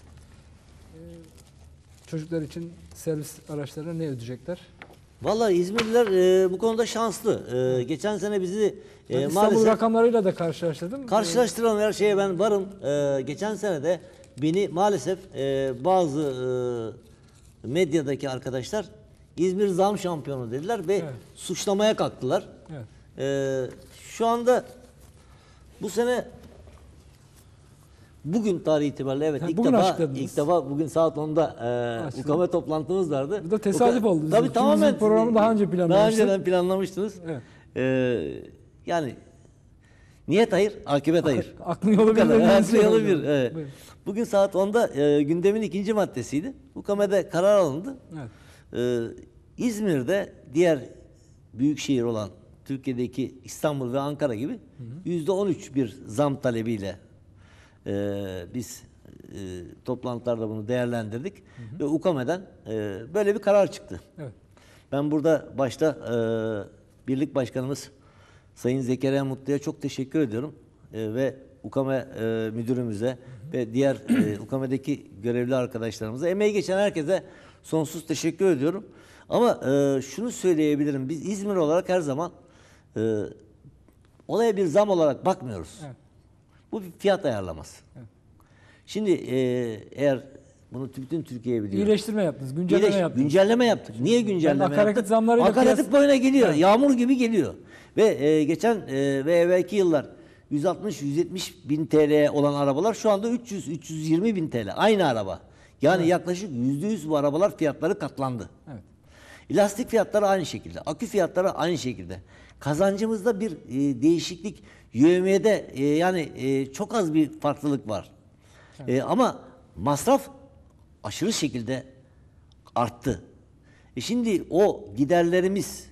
çocuklar için servis araçlarına ne ödeyecekler? Vallahi İzmirliler e, bu konuda şanslı. E, geçen sene bizi e, İstanbul maalesef rakamlarıyla da karşılaştırdım. karşılaştıran her şeye ben varım. E, geçen sene de beni maalesef e, bazı e, medyadaki arkadaşlar İzmir zam şampiyonu dediler ve Evet. suçlamaya kalktılar. Evet. E, şu anda bu sene bugün tarih itibariyle evet Ha, ilk bugün defa açıkladınız. ilk defa bugün saat onda e, Açıkladın. U K M toplantımız vardı. Bu da tesadüf U K oldu bizim. Tabii Çünkü tamamen bizim programı daha önce planlamıştık. Daha önceden planlamıştınız. Evet. E, yani niyet hayır, akıbet hayır. Aklın yolu Bu bir. kadar. dediğiniz Aklı şey yolu oldu. bir. Evet. Buyurun. Bugün saat onda e, gündemin ikinci maddesiydi. U K M'de karar alındı. Evet. E, İzmir'de diğer büyük şehir olan Türkiye'deki İstanbul ve Ankara gibi yüzde on üç bir zam talebiyle e, biz e, toplantılarda bunu değerlendirdik. Hı hı. Ve U K M'den e, böyle bir karar çıktı. Evet. Ben burada başta e, Birlik Başkanımız Sayın Zekeriya Mutlu'ya çok teşekkür ediyorum. E, ve U K M e, müdürümüze hı hı. ve diğer e, U K M'deki görevli arkadaşlarımıza, emeği geçen herkese sonsuz teşekkür ediyorum. Ama e, şunu söyleyebilirim. Biz İzmir olarak her zaman e, olaya bir zam olarak bakmıyoruz. Evet. Bu bir fiyat ayarlaması. Evet. Şimdi e, eğer bunu bütün Türkiye biliyor. İyileştirme yaptınız, güncelleme İyileş- yaptınız. Güncelleme yaptık. Niye güncelleme akaryakıt yaptık? zamlarıyla Akaryakıt kıyas- boyuna geliyor. Evet. Yağmur gibi geliyor. Ve e, geçen e, ve evvelki yıllar yüz altmış yüz yetmiş bin T L olan arabalar şu anda üç yüz üç yüz yirmi bin T L. Aynı araba. Yani Evet. yaklaşık yüzde yüz bu arabalar fiyatları katlandı. Evet. Lastik fiyatları aynı şekilde. Akü fiyatları aynı şekilde. Kazancımızda bir e, değişiklik, yövmiyede e, yani e, çok az bir farklılık var. E, ama masraf aşırı şekilde arttı. E şimdi o giderlerimiz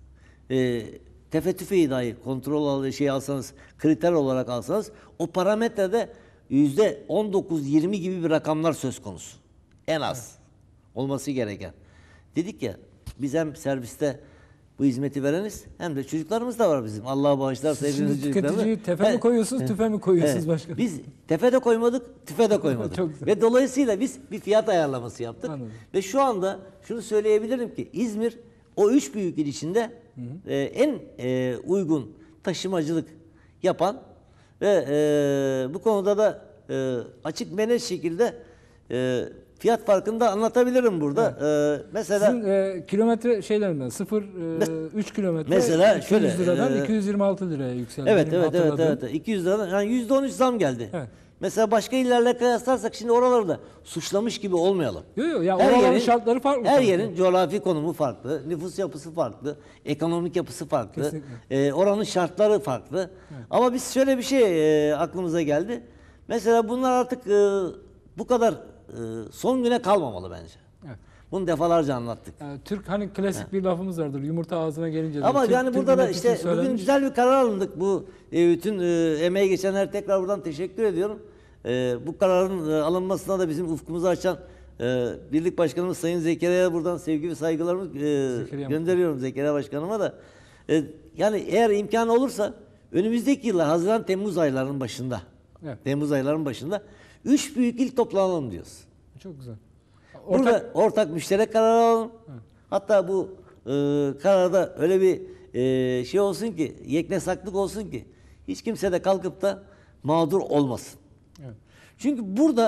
e, tefe tüfeği dahi kontrol al şey alsanız, kriter olarak alsanız o parametrede yüzde on dokuz yirmi gibi bir rakamlar söz konusu. En az olması gereken. Dedik ya biz hem serviste bu hizmeti vereniz hem de çocuklarımız da var bizim. Allah bağışlarsa Siz hepimiz şimdi çocuklarımız. tüketiciyi tefe mi koyuyorsunuz, tüfe mi koyuyorsunuz başkanım? Biz tefe de koymadık, tüfe de koymadık. Çok güzel. Ve dolayısıyla biz bir fiyat ayarlaması yaptık. Anladım. Ve şu anda şunu söyleyebilirim ki İzmir o üç büyük il içinde e, en e, uygun taşımacılık yapan ve e, bu konuda da e, açık ve net şekilde e, fiyat farkını da anlatabilirim burada. E, mesela Sizin e, kilometre şeylerinden sıfır üç kilometre mesela iki yüz şöyle, liradan e, iki yüz yirmi altı liraya yükseldi. evet benim evet evet hatırladığım. evet iki yüz liradan yani yüzde on üç zam geldi. Evet. Mesela başka illerle kıyaslarsak şimdi oraları da suçlamış gibi olmayalım. Yok yok ya Her oraların yerin- şartları farklı. Her tabii. yerin coğrafi konumu farklı, nüfus yapısı farklı, ekonomik yapısı farklı, Kesinlikle. e, oranın şartları farklı. Ama biz şöyle bir şey e, aklımıza geldi. Mesela bunlar artık e, bu kadar e, son güne kalmamalı bence. Evet. Bunu defalarca anlattık. Yani Türk hani klasik bir lafımız vardır. Yumurta ağzına gelince. Ama Türk- yani Türk burada da milleti için işte bugün söylenmiş. güzel bir karar alındık. Bu e, bütün e, emeği geçenler tekrar buradan teşekkür ediyorum. E, bu kararın e, alınmasına da bizim ufkumuzu açan e, Birlik Başkanımız Sayın Zekeriya'ya buradan sevgi ve saygılarımı e, Zekeriya gönderiyorum Zekeriya Başkanıma da. E, yani eğer imkan olursa önümüzdeki yıllar Haziran Temmuz aylarının başında Evet. Temmuz aylarının başında üç büyük il toplanalım diyoruz. Çok güzel. Burada Ortak ortak müşterek karar alalım. Hatta bu e, kararda öyle bir e, şey olsun ki, yeknesaklık olsun ki hiç kimse de kalkıp da mağdur olmasın. evet. Çünkü burada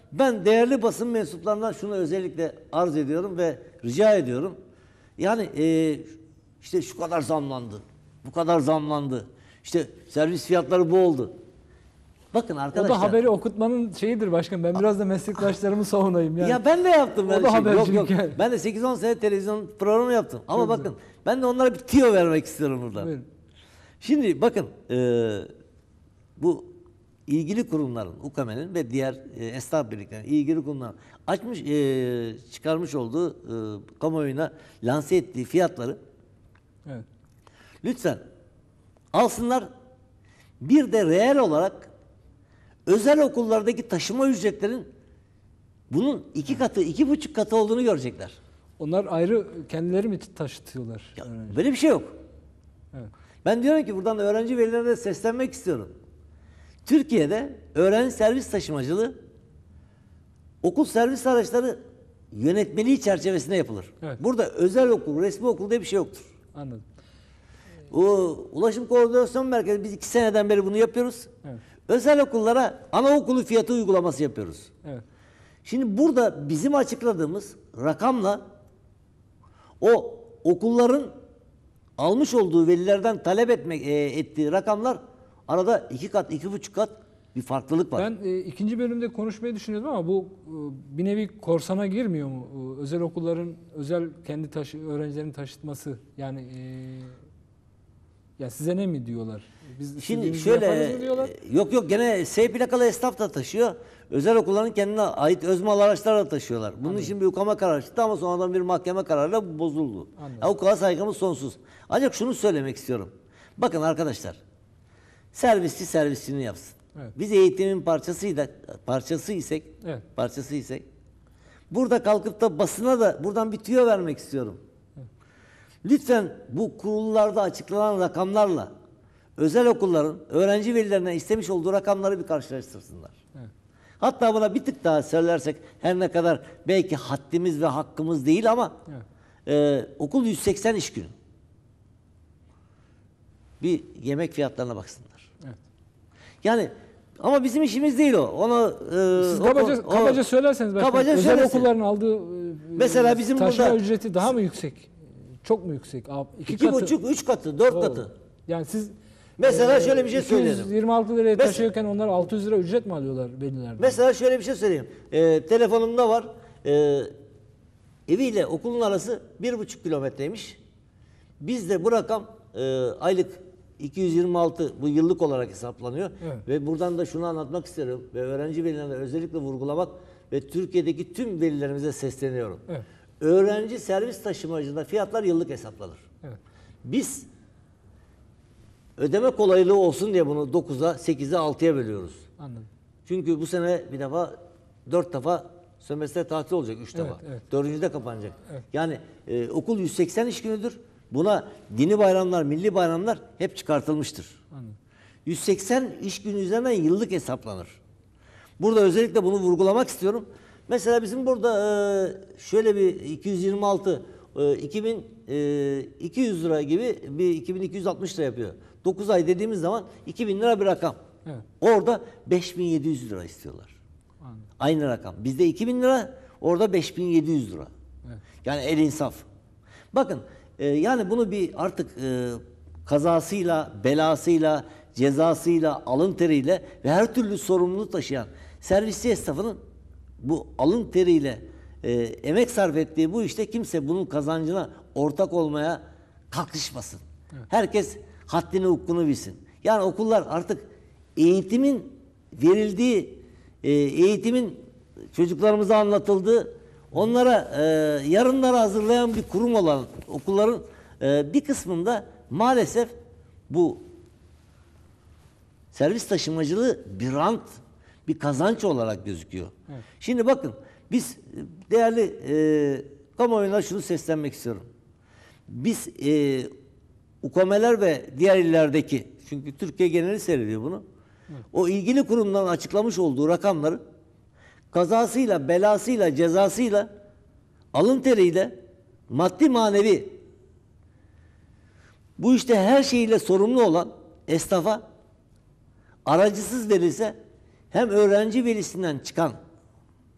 Ben değerli basın mensuplarından şunu özellikle arz ediyorum ve rica ediyorum. Yani e, işte şu kadar zamlandı, bu kadar zamlandı. İşte servis fiyatları bu oldu. Bakın O arkadaşlar. da haberi okutmanın şeyidir başkan. Ben biraz da meslektaşlarımı savunayım yani. Ya ben de yaptım. O Ben da şey. Yok habercilik yok. yani. Ben de sekiz on sene televizyon programı yaptım. Ama Çok bakın ben de onlara bir tüyo vermek istiyorum burada. Buyurun. Şimdi bakın e, bu ilgili kurumların, UKME'nin ve diğer e, esnaf birliklerinin ilgili kurumların açmış, e, çıkarmış olduğu, e, kamuoyuna lanse ettiği fiyatları Evet. lütfen alsınlar. Bir de reel olarak özel okullardaki taşıma ücretlerin bunun iki katı, iki buçuk katı olduğunu görecekler. Onlar ayrı kendileri mi taşıtıyorlar? Ya, öğrenci? böyle bir şey yok. Evet. Ben diyorum ki buradan öğrenci velilerine de seslenmek istiyorum. Türkiye'de öğrenci servis taşımacılığı okul servis araçları yönetmeliği çerçevesinde yapılır. Evet. Burada özel okul, resmi okul diye bir şey yoktur. Anladım. O Ulaşım Koordinasyon Merkezi biz iki seneden beri bunu yapıyoruz. Evet. Özel okullara anaokulu fiyatı uygulaması yapıyoruz. Evet. Şimdi burada bizim açıkladığımız rakamla o okulların almış olduğu velilerden talep etmek e, ettiği rakamlar arada iki kat, iki buçuk kat bir farklılık var. Ben e, ikinci bölümde konuşmayı düşünüyordum ama bu e, bir nevi korsana girmiyor mu? E, özel okulların özel kendi taşı öğrencilerin taşıtması yani e, ya size ne mi diyorlar? Biz Şimdi istediğimizi yaparız şöyle mı diyorlar? e, yok yok gene S plakalı esnaf da taşıyor. Özel okulların kendine ait özmal araçlar da taşıyorlar. Bunun için bir ukama kararı çıktı ama sonradan bir mahkeme kararıyla bu bozuldu. Anladım. Ya, hukuka saygımız sonsuz. Ancak şunu söylemek istiyorum. Bakın arkadaşlar. Servisçi servisçini yapsın. Evet. Biz eğitimin parçasıyla parçası isek, Evet. parçası isek burada kalkıp da basına da buradan bir tüyo vermek istiyorum. Lütfen bu kurullarda açıklanan rakamlarla özel okulların öğrenci velilerine istemiş olduğu rakamları bir karşılaştırsınlar. Evet. Hatta buna bir tık daha söylersek her ne kadar belki haddimiz ve hakkımız değil ama Evet. e, okul yüz seksen iş günü. Bir yemek fiyatlarına baksınlar. Evet. Yani ama bizim işimiz değil o. Onu e, Siz o- kabaca, o- kabaca söylerseniz başkanım, kabaca özel söylesin. okulların aldığı e, Mesela bizim taşıma burada- ücreti daha mı yüksek? Çok mu yüksek? Abi, iki, iki katı. buçuk, üç katı, dört Oo. katı. Yani siz Mesela e, şöyle bir şey söyleyelim. iki yüz yirmi altı liraya Mes- taşıyorken onlar altı yüz lira ücret mi alıyorlar velilerden? Mesela şöyle bir şey söyleyeyim. E, telefonumda var. E, eviyle okulun arası bir buçuk kilometreymiş. Bizde bu rakam e, aylık iki yüz yirmi altı bu yıllık olarak hesaplanıyor. Evet. Ve buradan da şunu anlatmak istiyorum ve öğrenci velilerine özellikle vurgulamak ve Türkiye'deki tüm velilerimize sesleniyorum. Evet. Öğrenci servis taşımacında fiyatlar yıllık hesaplanır. Evet. Biz ödeme kolaylığı olsun diye bunu dokuza, sekize, altıya bölüyoruz. Anladım. Çünkü bu sene bir defa dört defa sömestr tatil olacak, üç Evet, defa. evet. Dördüncüde kapanacak. Evet. Yani e, okul yüz seksen iş günüdür. Buna dini bayramlar, milli bayramlar hep çıkartılmıştır. Anladım. yüz seksen iş günü üzerinden yıllık hesaplanır. Burada özellikle bunu vurgulamak istiyorum. Mesela bizim burada e, şöyle bir iki yüz yirmi altı, e, iki bin iki yüz lira gibi bir iki bin iki yüz altmış lira yapıyor. dokuz ay dediğimiz zaman iki bin lira bir rakam. Evet. Orada beş bin yedi yüz lira istiyorlar. Anladım. Aynı rakam. Bizde iki bin lira, orada beş bin yedi yüz lira. Evet. Yani el insaf. Bakın e, yani bunu bir artık e, kazasıyla, belasıyla, cezasıyla, alın teriyle ve her türlü sorumluluğu taşıyan servisçi esnafının bu alın teriyle e, emek sarf ettiği bu işte kimse bunun kazancına ortak olmaya kalkışmasın. Herkes haddini hukkunu bilsin. Yani okullar artık eğitimin verildiği, e, eğitimin çocuklarımıza anlatıldığı, onlara e, yarınları hazırlayan bir kurum olan okulların e, bir kısmında maalesef bu servis taşımacılığı bir rant, bir kazanç olarak gözüküyor. Evet. Şimdi bakın biz e, değerli e, kamuoyuna şunu seslenmek istiyorum. Biz e, UKME'ler ve diğer illerdeki, çünkü Türkiye geneli seyrediyor bunu. Evet. O ilgili kurumların açıklamış olduğu rakamları kazasıyla, belasıyla, cezasıyla, alın teriyle, maddi manevi bu işte her şeyiyle sorumlu olan esnafa aracısız verilse hem öğrenci velisinden çıkan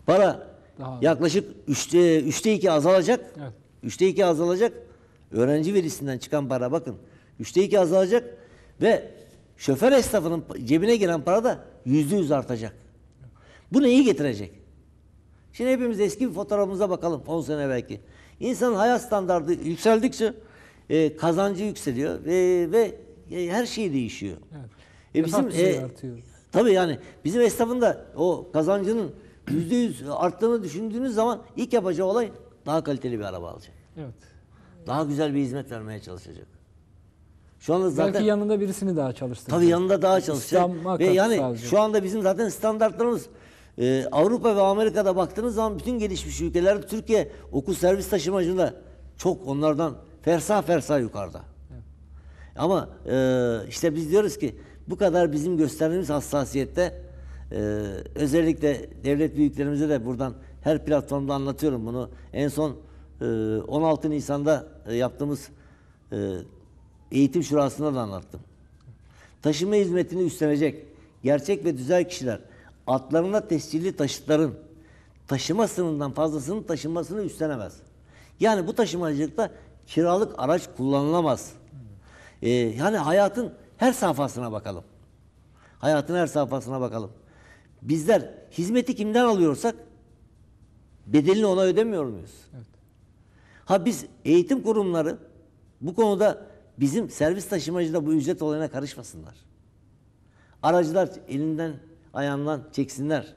Para Daha yaklaşık üçte, üçte iki azalacak. Evet. Üçte iki azalacak. Öğrenci verisinden çıkan para bakın. Üçte iki azalacak ve şoför esnafının cebine giren para da yüzde yüz artacak. Bu neyi getirecek? Şimdi hepimiz eski bir fotoğrafımıza bakalım on sene belki. İnsanın hayat standardı yükseldikçe e, kazancı yükseliyor ve, ve e, her şey değişiyor. Evet. E, bizim Refah düzeyi e, artıyor. tabii yani bizim esnafın da o kazancının yüzde yüz arttığını düşündüğünüz zaman ilk yapacağı olay daha kaliteli bir araba alacak. Evet. Daha güzel bir hizmet vermeye çalışacak. Şu anda zaten Belki yanında birisini daha çalıştıracak. tabii yanında daha çalışacak. İstihdama Ve katkı yani sağlayacak. şu anda bizim zaten standartlarımız e, Avrupa ve Amerika'da baktığınız zaman bütün gelişmiş ülkelerde Türkiye okul servis taşımacılığında çok onlardan fersah fersah yukarıda. Evet. Ama e, işte biz diyoruz ki bu kadar bizim gösterdiğimiz hassasiyette e, özellikle devlet büyüklerimize de buradan her platformda anlatıyorum bunu. En son e, on altı Nisan'da e, yaptığımız e, eğitim şurasında da anlattım. Taşıma hizmetini üstlenecek gerçek ve güzel kişiler atlarına tescilli taşıtların taşıma sınırından fazlasının taşınmasını üstlenemez. Yani bu taşımacılıkta kiralık araç kullanılamaz. Ee, yani hayatın her safhasına bakalım. Hayatın her safhasına bakalım. Bizler hizmeti kimden alıyorsak bedelini ona ödemiyor muyuz? Evet. Ha biz eğitim kurumları bu konuda bizim servis taşımacıda bu ücret olayına karışmasınlar. Aracılar elinden ayağından çeksinler.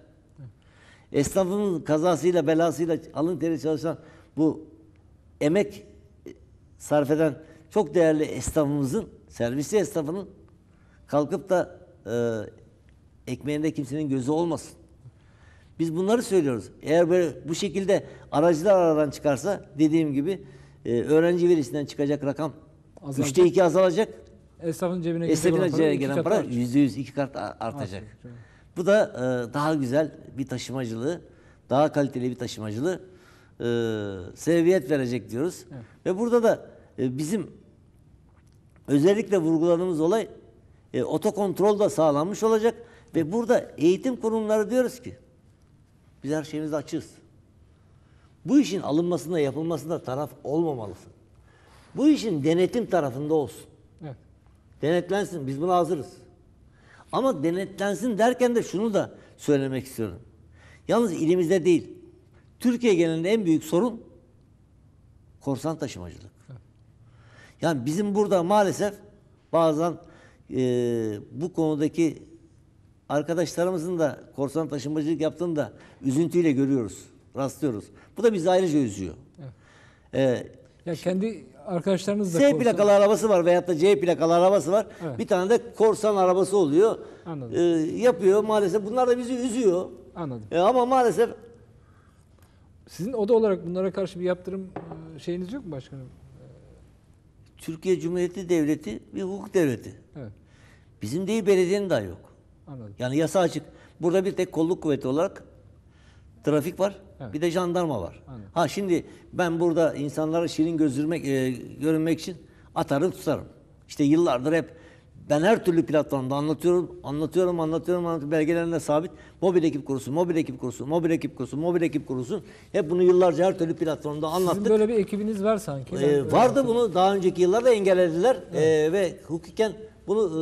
Esnafın kazasıyla belasıyla alın teri çalışan bu emek sarf eden çok değerli esnafımızın, servisi esnafının kalkıp da e, ekmeğinde kimsenin gözü olmasın. Biz bunları söylüyoruz. Eğer böyle bu şekilde aracılar aradan çıkarsa dediğim gibi e, öğrenci verisinden çıkacak rakam Azalacak. üçte iki azalacak. Esnafın cebine Esnafın gelen para cebine iki gelen kat para artacak. yüzde yüz iki kat artacak. Artacak, evet. Bu da e, daha güzel bir taşımacılığı, daha kaliteli bir taşımacılığı e, sebebiyet verecek diyoruz. Evet. Ve burada da e, bizim özellikle vurguladığımız olay e, otokontrol da sağlanmış olacak ve burada eğitim kurumları diyoruz ki biz her şeyimizde açığız. Bu işin alınmasında, yapılmasında taraf olmamalısın. Bu işin denetim tarafında olsun. Evet. Denetlensin. Biz buna hazırız. Ama denetlensin derken de şunu da söylemek istiyorum. Yalnız ilimizde değil. Türkiye genelinde en büyük sorun korsan taşımacılık. Evet. Yani bizim burada maalesef bazen e, bu konudaki arkadaşlarımızın da korsan taşımacılık yaptığını da üzüntüyle görüyoruz, rastlıyoruz. Bu da bizi ayrıca üzüyor. Evet. Ee, Ya kendi arkadaşlarınız da S korsan- plakalı arabası var veyahut da C plakalı arabası var. Evet. Bir tane de korsan arabası oluyor. Anladım. Ee, yapıyor maalesef. Bunlar da bizi üzüyor. Anladım. Ee, ama maalesef Sizin oda olarak bunlara karşı bir yaptırım e, şeyiniz yok mu başkanım? Türkiye Cumhuriyeti Devleti bir hukuk devleti. Evet. Bizim değil belediyenin daha yok. Anladım. Yani yasa açık. Burada bir tek kolluk kuvveti olarak trafik var. Evet. Bir de jandarma var. Anladım. Ha şimdi ben burada insanlara şirin gözürmek, e, görünmek için atarım tutarım. İşte yıllardır hep ben her türlü platformda anlatıyorum, anlatıyorum, anlatıyorum, anlatıyorum. Belgelerinde sabit. Mobil ekip kurusu, mobil ekip kurusu, mobil ekip kurusu, mobil ekip kurusu. Hep bunu yıllarca her türlü platformda anlattık. Sizin böyle bir ekibiniz var sanki. Ben Ee, böyle vardı bunu daha önceki yıllarda engellediler Ee, ve hukuken bunu e,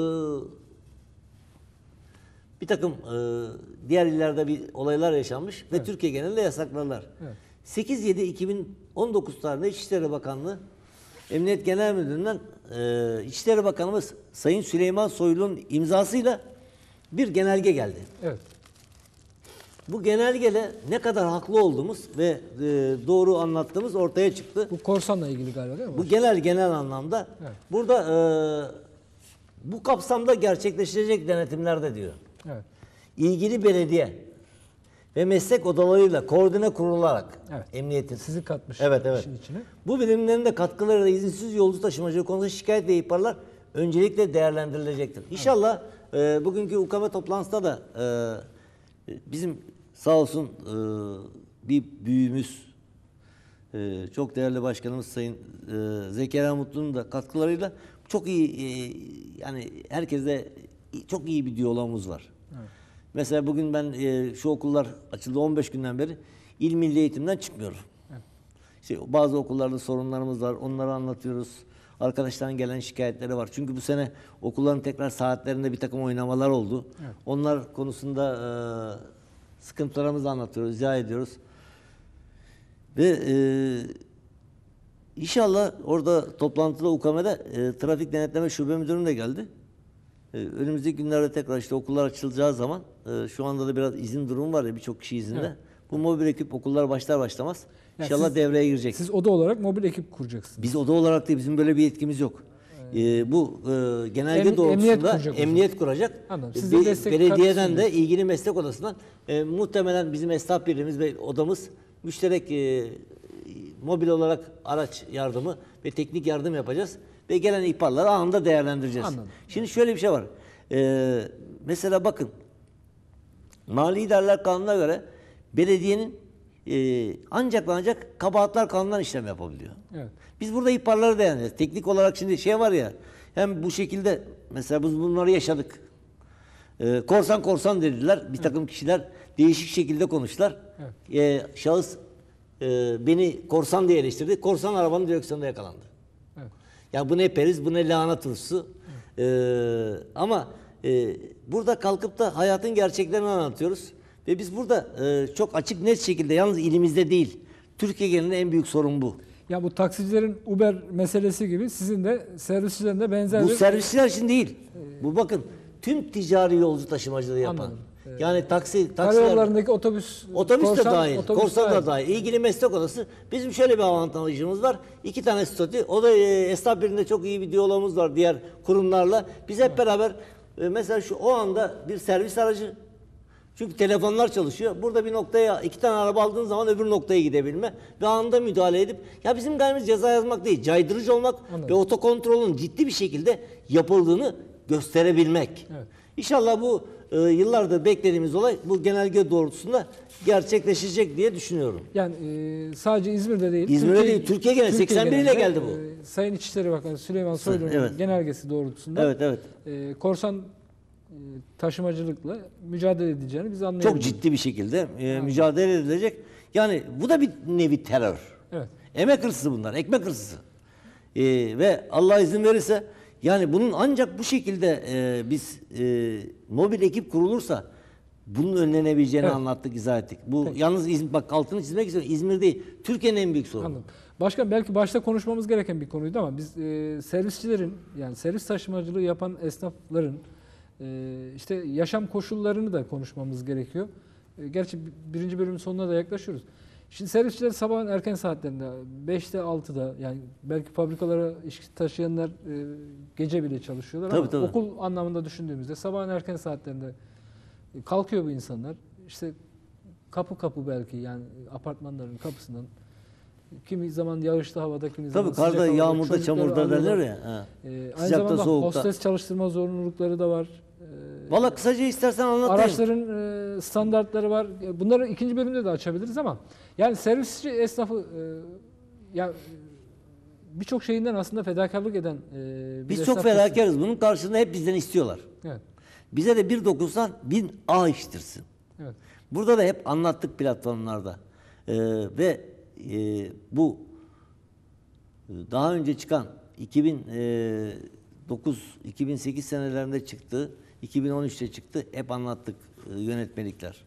bir takım e, diğer illerde bir olaylar yaşanmış ve Türkiye genelinde yasakladılar. Evet. sekiz yedi iki bin on dokuz tarihinde İçişleri Bakanlığı Emniyet Genel Müdürlüğü'nden e, İçişleri Bakanımız Sayın Süleyman Soylu'nun imzasıyla bir genelge geldi. Evet. Bu genelgeyle ne kadar haklı olduğumuz ve e, doğru anlattığımız ortaya çıktı. Bu korsanla ilgili galiba değil mi? Bu genel genel anlamda Evet. burada e, bu kapsamda gerçekleşecek denetimlerde diyor. Evet. İlgili belediye ve meslek odalarıyla koordine kurularak Evet. emniyetin Sizi katmış Evet, evet. işin içine. bu birimlerin de katkılarıyla izinsiz yolcu taşımacılığı konusunda şikayet ve ihbarlar öncelikle değerlendirilecektir. İnşallah e, bugünkü U K M toplantısında da e, bizim sağ olsun e, bir büyüğümüz e, çok değerli başkanımız Sayın e, Zekeriya Mutlu'nun da katkılarıyla çok iyi e, yani herkese çok iyi bir diyalogumuz var. Evet. Mesela bugün ben e, şu okullar açıldı on beş günden beri İl Milli Eğitim'den çıkmıyorum. Evet. İşte bazı okullarda sorunlarımız var. Onları anlatıyoruz. Arkadaşların gelen şikayetleri var. Çünkü bu sene okulların tekrar saatlerinde bir takım oynamalar oldu. Evet. Onlar konusunda e, sıkıntılarımızı anlatıyoruz, izah ediyoruz. Ve e, inşallah orada toplantıda U K M'de e, Trafik Denetleme Şube Müdürüm de geldi. E, önümüzdeki günlerde tekrar işte okullar açılacağı zaman e, şu anda da biraz izin durumu var ya birçok kişi izinde. Evet. Bu mobil ekip okullar başlar başlamaz Yani inşallah siz- devreye girecek. Siz oda olarak mobil ekip kuracaksınız. Biz oda olarak değil, bizim böyle bir yetkimiz yok. Ee, bu e, genelge Em- doğrultusunda emniyet kuracak o zaman. emniyet kuracak. Anladım. Be- Siz de destek belediyeden katkısı de ilgili meslek odasından e, muhtemelen bizim esnaf birliğimiz ve odamız müşterek e, mobil olarak araç yardımı ve teknik yardım yapacağız. Ve gelen ihbarları anında değerlendireceğiz. Anladım. Şimdi şöyle bir şey var. Ee, mesela bakın, Mali İdareler Kanunu'na göre belediyenin e, ancak ve ancak kabahatler kanunundan işlem yapabiliyor. Evet. Biz burada ihbarları değerlendireceğiz. Teknik olarak şimdi şey var ya, hem bu şekilde mesela biz bunları yaşadık. Ee, korsan korsan dediler. Bir takım kişiler değişik şekilde konuştular. Ee, şahıs e, beni korsan diye eleştirdi. Korsan arabanın direksiyonunda yakalandı. Evet. Ya bu ne periz, bu ne lahana turşusu. Ee, ama e, burada kalkıp da hayatın gerçeklerini anlatıyoruz. Ve biz burada e, çok açık net şekilde, yalnız ilimizde değil, Türkiye genelinde en büyük sorun bu. Ya bu taksicilerin Uber meselesi gibi sizin de servisçilerin de benzer Bu bir... servisçiler için değil. Bu bakın tüm ticari yolcu taşımacılığı yapan. Anladım. Yani taksi, taksiler, Karayollarındaki otobüs... otobüs de korsan- dahil, otobüs korsan dahil. da dahil. İlgili meslek odası. Bizim şöyle bir avantajımız var. İki tane statü. O da e, esnaf birliğinde çok iyi bir diyalogumuz var diğer kurumlarla. Biz hep beraber e, mesela şu o anda bir servis aracı. Çünkü telefonlar çalışıyor. Burada bir noktaya iki tane araba aldığın zaman öbür noktaya gidebilme ve anında müdahale edip, ya bizim gayemiz ceza yazmak değil, caydırıcı olmak Anladım. ve otokontrolün ciddi bir şekilde yapıldığını gösterebilmek. Evet. İnşallah bu e, yıllardır beklediğimiz olay bu genelge doğrultusunda gerçekleşecek diye düşünüyorum. Yani e, sadece İzmir'de değil. İzmir'de değil, Türkiye geneli, seksen bir ile genelinde, geldi bu. e, Sayın İçişleri Bakanı Süleyman Soylu'nun Evet. genelgesi doğrultusunda Evet, evet. e, korsan e, taşımacılıkla mücadele edeceğini biz anlayabiliriz. Çok ciddi bir şekilde e, mücadele edilecek. Yani bu da bir nevi terör. Evet. Emek hırsızı bunlar, ekmek hırsızı. Ee, ve Allah izin verirse, yani bunun ancak bu şekilde e, biz e, mobil ekip kurulursa bunun önlenebileceğini Evet. anlattık, izah ettik. Bu yalnız İzmir, bak altını çizmek istiyorum, İzmir değil, Türkiye'nin en büyük sorunu. Anladım. Başkan, belki başta konuşmamız gereken bir konuydu ama biz e, servisçilerin, yani servis taşımacılığı yapan esnafların e, işte yaşam koşullarını da konuşmamız gerekiyor. E, gerçi bi- birinci bölümün sonuna da yaklaşıyoruz. Şimdi servisçiler sabahın erken saatlerinde, beşte altıda, yani belki fabrikalara iş taşıyanlar e, gece bile çalışıyorlar Tabii, ama tabii. okul anlamında düşündüğümüzde sabahın erken saatlerinde e, kalkıyor bu insanlar. İşte kapı kapı belki, yani apartmanların kapısından, kimi zaman yağışlı havada, kimi zaman Tabii sıcak karda, havada yağmurda, çocukları çamurda alıyorlar. derler ya. Ha. Ee, aynı Sıcakta, zamanda soğukta. hostes çalıştırma zorunlulukları da var. Ee, Valla kısaca istersen anlatayım. araçların e, standartları var. E, Bunları ikinci bölümde de açabiliriz ama yani servisçi esnafı e, ya e, birçok şeyinden aslında fedakarlık eden e, bir Biz esnaf çok kesim. fedakarız. Bunun karşılığında hep bizden istiyorlar. Evet. Bize de bir dokunsan bin ağ iştirsin. Evet. Burada da hep anlattık platformlarda. Ee, ve e, bu e, daha önce çıkan iki bin dokuz iki bin sekiz senelerinde çıktı, iki bin on üçte çıktı. Hep anlattık e, yönetmelikler.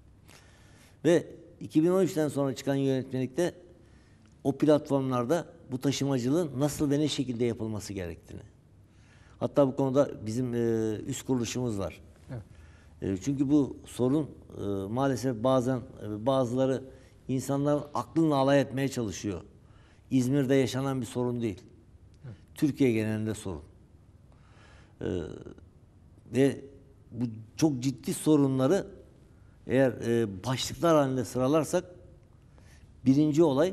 Ve iki bin on üçten sonra çıkan yönetmelikte o platformlarda bu taşımacılığın nasıl ve ne şekilde yapılması gerektiğini. Hatta bu konuda bizim e, üst kuruluşumuz var. Evet. E, çünkü bu sorun e, maalesef bazen e, bazıları insanların aklını alay etmeye çalışıyor. İzmir'de yaşanan bir sorun değil. Evet. Türkiye genelinde sorun. E, ve bu çok ciddi sorunları eğer e, başlıklar halinde sıralarsak, birinci olay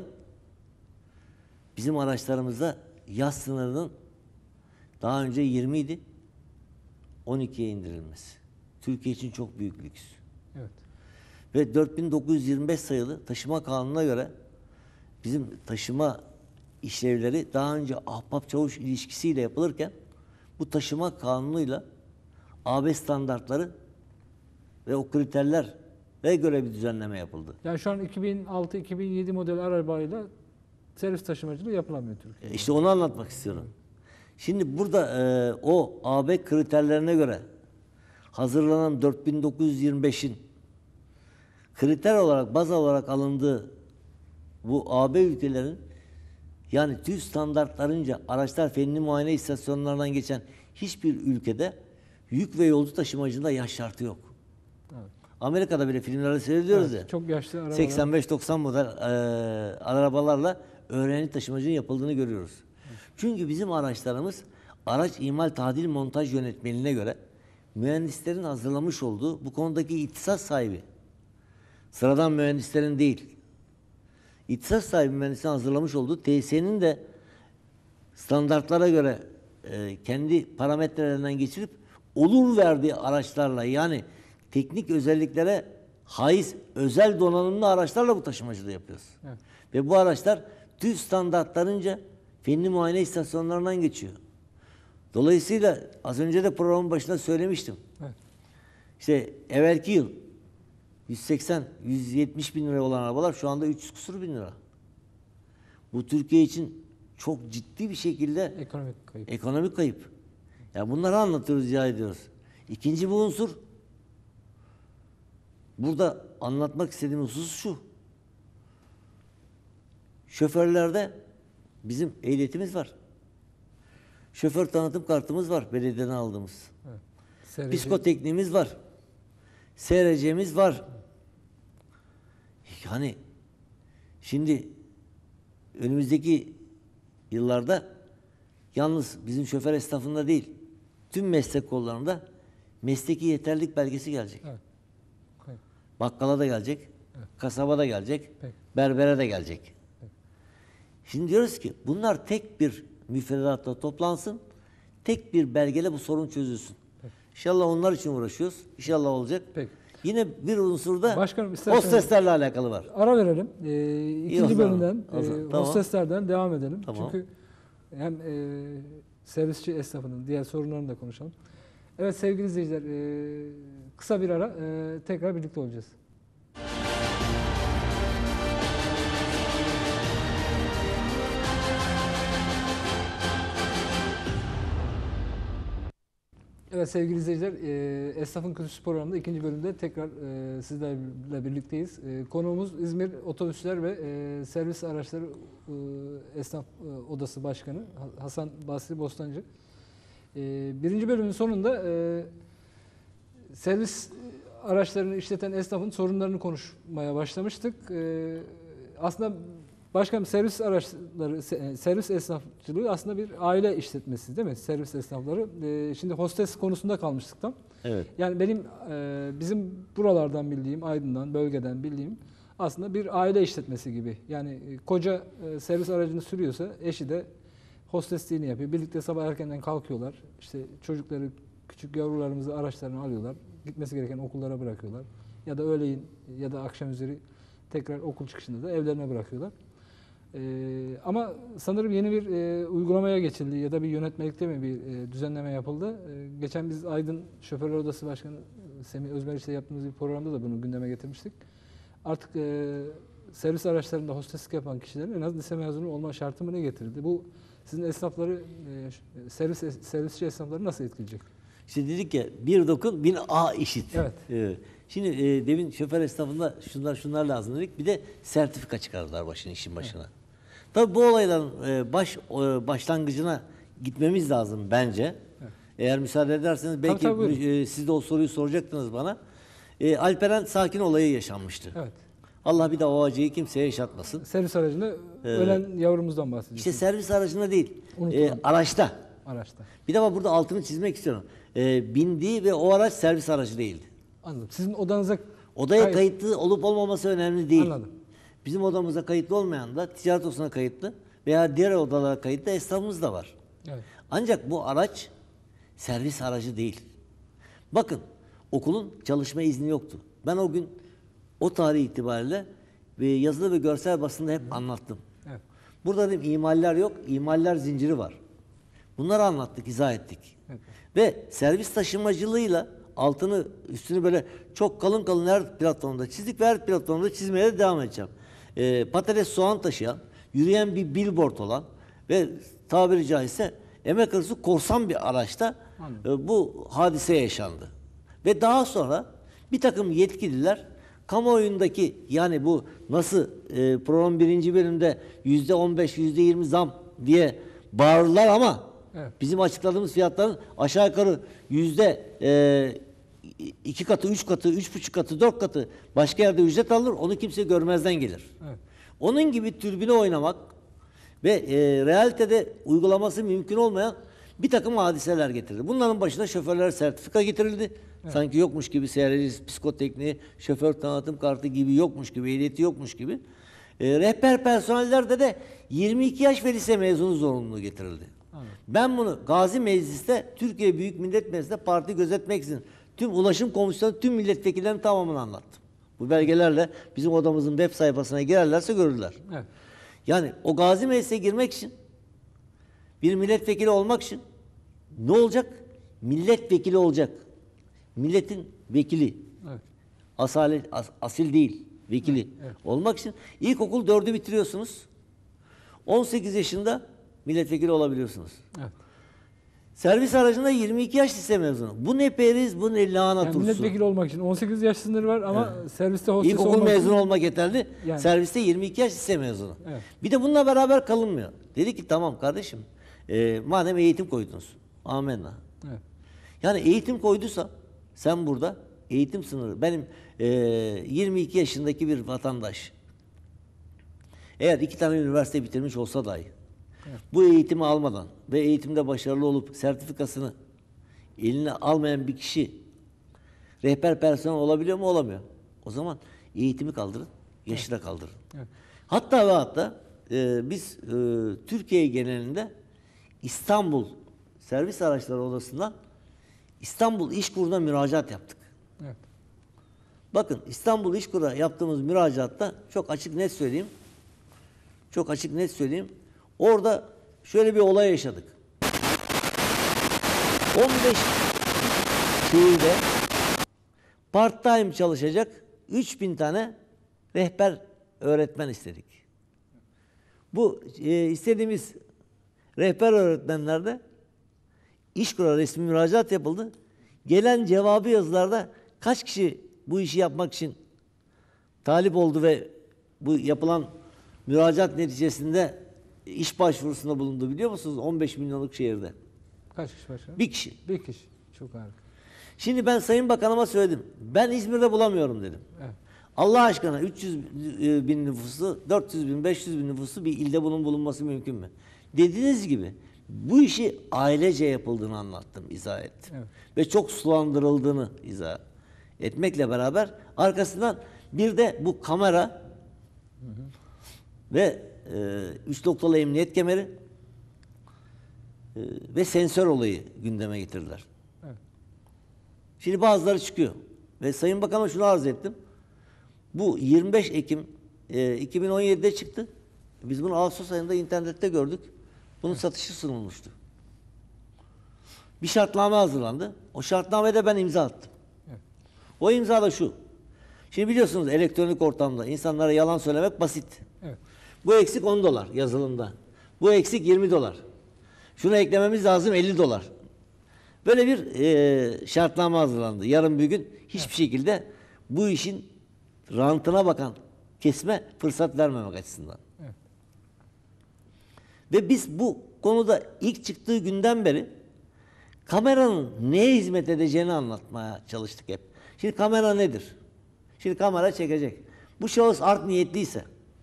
bizim araçlarımızda yaz sınırının daha önce yirmi idi, on ikiye indirilmesi. Türkiye için çok büyük lüks. Evet. Ve dört bin dokuz yüz yirmi beş sayılı taşıma kanununa göre bizim taşıma işlevleri daha önce ahbap çavuş ilişkisiyle yapılırken bu taşıma kanunuyla A B standartları ve o kriterlere göre bir düzenleme yapıldı. Yani şu an iki bin altı iki bin yedi model arabayla servis taşımacılığı yapılamıyor Türkiye'de. İşte onu anlatmak istiyorum. Şimdi burada e, o A B kriterlerine göre hazırlanan dört bin dokuz yüz yirmi beşin kriter olarak, baz olarak alındığı bu A B ülkelerin, yani TÜV standartlarınca araçlar fenli muayene istasyonlarından geçen hiçbir ülkede yük ve yolcu taşımacılığında yaş şartı yok. Evet. Amerika'da bile filmlerde seyrediyoruz Evet, ya. çok yaşlı arabalar. seksen beş doksan model e, arabalarla öğrenci taşımacının yapıldığını görüyoruz. Evet. Çünkü bizim araçlarımız araç imal tadil montaj yönetmeliğine göre mühendislerin hazırlamış olduğu bu konudaki ihtisas sahibi, sıradan mühendislerin değil, İhtisas sahibi mühendisin hazırlamış olduğu T S E'nin de standartlara göre e, kendi parametrelerinden geçirip olur verdiği araçlarla, yani teknik özelliklere haiz özel donanımlı araçlarla bu taşımacılığı yapıyoruz. Evet. Ve bu araçlar TÜV standartlarınca fenli muayene istasyonlarından geçiyor. Dolayısıyla az önce de programın başında söylemiştim. Evet. İşte evvelki yıl yüz seksen yüz yetmiş bin lira olan arabalar şu anda üç yüz küsur bin lira. Bu Türkiye için çok ciddi bir şekilde Ekonomik kayıp. ekonomik kayıp. Ya bunları anlatıyoruz, rica ediyoruz. İkinci bu unsur, burada anlatmak istediğim husus şu. Şoförlerde bizim ehliyetimiz var. Şoför tanıtım kartımız var, belediyeden aldığımız. Evet. S R C. Psikotekniğimiz var. S R C'miz var. Yani şimdi önümüzdeki yıllarda yalnız bizim şoför esnafında değil, tüm meslek kollarında mesleki yeterlilik belgesi gelecek. Evet. Evet. Bakkala da gelecek, Evet. kasaba da gelecek, Peki. berbere de gelecek. Şimdi diyoruz ki bunlar tek bir müfredatta toplansın, tek bir belgeyle bu sorun çözülsün. Peki. İnşallah onlar için uğraşıyoruz. İnşallah olacak. Peki. Yine bir unsur da Başkanım, isterseniz hosteslerle alakalı var. ara verelim. Ee, ikinci o zaman. bölümden O zaman. e, Tamam. hosteslerden devam edelim. Tamam. Çünkü hem e, servisçi esnafının diğer sorunlarını da konuşalım. Evet sevgili izleyiciler, e, kısa bir ara e, tekrar birlikte olacağız. Evet sevgili izleyiciler, e, Esnafın Köşesi programında ikinci bölümde tekrar e, sizlerle birlikteyiz. E, konuğumuz İzmir Otobüsler ve e, Servis Araçları e, Esnaf e, Odası Başkanı Hasan Basri Bostancı. E, birinci bölümün sonunda e, servis araçlarını işleten esnafın sorunlarını konuşmaya başlamıştık. E, aslında Başkanım, servis araçları, servis esnafçılığı aslında bir aile işletmesi değil mi? Servis esnafları. Ee, şimdi hostes konusunda kalmıştık tam. Evet. Yani benim e, bizim buralardan bildiğim, Aydın'dan, bölgeden bildiğim aslında bir aile işletmesi gibi. Yani e, koca e, servis aracını sürüyorsa eşi de hostesliğini yapıyor. Birlikte sabah erkenden kalkıyorlar. İşte çocukları, küçük yavrularımızı araçlarına alıyorlar. Gitmesi gereken okullara bırakıyorlar. Ya da öğleyin ya da akşam üzeri tekrar okul çıkışında da evlerine bırakıyorlar. Ee, ama sanırım yeni bir e, uygulamaya geçildi ya da bir yönetmelikte mi bir e, düzenleme yapıldı. E, geçen biz Aydın Şoförler Odası Başkanı Semih Özmeriç'le yaptığımız bir programda da bunu gündeme getirmiştik. Artık e, servis araçlarında hosteslik yapan kişilerin en az lise mezunu olma şartı mı ne getirdi? Bu sizin esnafları, e, servis servisçi esnafları nasıl etkileyecek? İşte dedik ya, bir dokun bin A işit. Evet. Evet. Şimdi e, demin şoför esnafında şunlar şunlar lazım dedik. Bir de sertifika çıkardılar başın işin başına. Evet. Tabii bu olayların e, baş e, başlangıcına gitmemiz lazım bence. Evet. Eğer müsaade ederseniz belki tabii, tabii. E, siz de o soruyu soracaktınız bana. E, Alperen Sakin olayı yaşanmıştı. Evet. Allah bir daha o acıyı kimseye yaşatmasın. Servis aracında ee, ölen yavrumuzdan bahsediyorsunuz. İşte servis aracında değil, e, araçta. Araçta. Bir de burada altını çizmek istiyorum. E, bindiği ve o araç servis aracı değildi. Anladım. Sizin odanıza Odaya kayıt... kayıtlı olup olmaması önemli değil. Anladım. Bizim odamıza kayıtlı olmayan da ticaret odasına kayıtlı veya diğer odalara kayıtlı esnafımız da var. Evet. Ancak bu araç servis aracı değil. Bakın, okulun çalışma izni yoktu. Ben o gün o tarih itibariyle ve yazılı ve görsel basında hep anlattım. Evet. Burada dedim imaller yok, imaller zinciri var. Bunları anlattık, izah ettik. Evet. Ve servis taşımacılığıyla altını üstünü böyle çok kalın kalın her platformda çizdik ve her platformda çizmeye de devam edeceğim. Ee, patates soğan taşıyan, yürüyen bir billboard olan ve tabiri caizse emek hırsı korsan bir araçta e, bu hadise yaşandı. Ve daha sonra bir takım yetkililer kamuoyundaki yani bu nasıl e, program birinci bölümde yüzde on beş, yüzde yirmi zam diye bağırırlar ama evet. bizim açıkladığımız fiyatların aşağı yukarı yüzde e, iki katı, üç katı, üç buçuk katı, dört katı başka yerde ücret alınır. Onu kimse görmezden gelir. Evet. Onun gibi türbüne oynamak ve e, realitede uygulaması mümkün olmayan bir takım hadiseler getirdi. Bunların başına şoförler sertifika getirildi. Evet. Sanki yokmuş gibi seyirci psikotekniği, şoför tanıtım kartı gibi yokmuş gibi, ehliyeti yokmuş gibi. E, rehber personellerde de yirmi iki yaş ve lise mezunu zorunluluğu getirildi. Evet. Ben bunu Gazi Meclis'te, Türkiye Büyük Millet Meclisi'nde parti gözetmeksizin tüm ulaşım komisyonu, tüm milletvekillerinin tamamını anlattım. Bu belgelerle bizim odamızın web sayfasına girerlerse görürler. Evet. Yani o Gazi Meclis'e girmek için, bir milletvekili olmak için ne olacak? Milletvekili olacak. Milletin vekili. Evet. Asale, as, asil değil, vekili. Evet, evet. Olmak için ilkokul dördü bitiriyorsunuz. on sekiz yaşında milletvekili olabiliyorsunuz. Evet. Servis aracında yirmi iki yaş lise mezunu. Bu ne periz, bu ne lahana yani turşusu. Milletvekili olmak için on sekiz yaş sınırı var ama evet. serviste hostes İlkokul olmak mezunu için... olmak yeterli. Yani. Serviste yirmi iki yaş lise mezunu. Evet. Bir de bununla beraber kalınmıyor. Dedi ki tamam kardeşim, e, madem eğitim koydunuz. Amenna. Evet. Yani eğitim koyduysa sen burada eğitim sınırı. Benim e, yirmi iki yaşındaki bir vatandaş eğer iki tane üniversite bitirmiş olsa dahi evet. bu eğitimi almadan ve eğitimde başarılı olup sertifikasını eline almayan bir kişi rehber personel olabiliyor mu? Olamıyor. O zaman eğitimi kaldırın, yaşı da kaldırın. Evet. Hatta ve hatta e, biz e, Türkiye genelinde İstanbul Servis Araçları Odası'ndan İstanbul İşkur'una müracaat yaptık. Evet. Bakın İstanbul İşkur'a yaptığımız müracaatta çok açık net söyleyeyim. Çok açık net söyleyeyim. Orada şöyle bir olay yaşadık. on beş şehirde part time çalışacak üç bin tane rehber öğretmen istedik. Bu e, istediğimiz rehber öğretmenlerde İşkur'a resmi müracaat yapıldı. Gelen cevabı yazılarda kaç kişi bu işi yapmak için talip oldu ve bu yapılan müracaat neticesinde iş başvurusunda bulundu biliyor musunuz? on beş milyonluk şehirde. Kaç kişi başkanım? Bir kişi. Bir kişi. Çok harika. Şimdi ben Sayın Bakanıma söyledim. Ben İzmir'de bulamıyorum dedim. Evet. Allah aşkına üç yüz bin nüfusu, dört yüz bin, beş yüz bin nüfusu bir ilde bunun bulunması mümkün mü? Dediğiniz gibi bu işi ailece yapıldığını anlattım, izah ettim. Evet. Ve çok sulandırıldığını izah etmekle beraber arkasından bir de bu kamera hı hı. ve e, üç noktalı emniyet kemeri e, ve sensör olayı gündeme getirdiler. Evet. Şimdi bazıları çıkıyor ve Sayın Bakan'a şunu arz ettim. Bu yirmi beş Ekim e, iki bin on yedi'de çıktı. Biz bunu Ağustos ayında internette gördük. Bunun evet. satışı sunulmuştu. Bir şartname hazırlandı. O şartnamede ben imza attım. Evet. O imza da şu. Şimdi biliyorsunuz elektronik ortamda insanlara yalan söylemek basit. Evet. Bu eksik on dolar yazılımda. Bu eksik yirmi dolar. Şunu eklememiz lazım elli dolar. Böyle bir e, şartname hazırlandı. Yarın bir gün hiçbir evet. şekilde bu işin rantına bakan kesme fırsat vermemek açısından. Evet. Ve biz bu konuda ilk çıktığı günden beri kameranın neye hizmet edeceğini anlatmaya çalıştık hep. Şimdi kamera nedir? Şimdi kamera çekecek. Bu şahıs art niyetliyse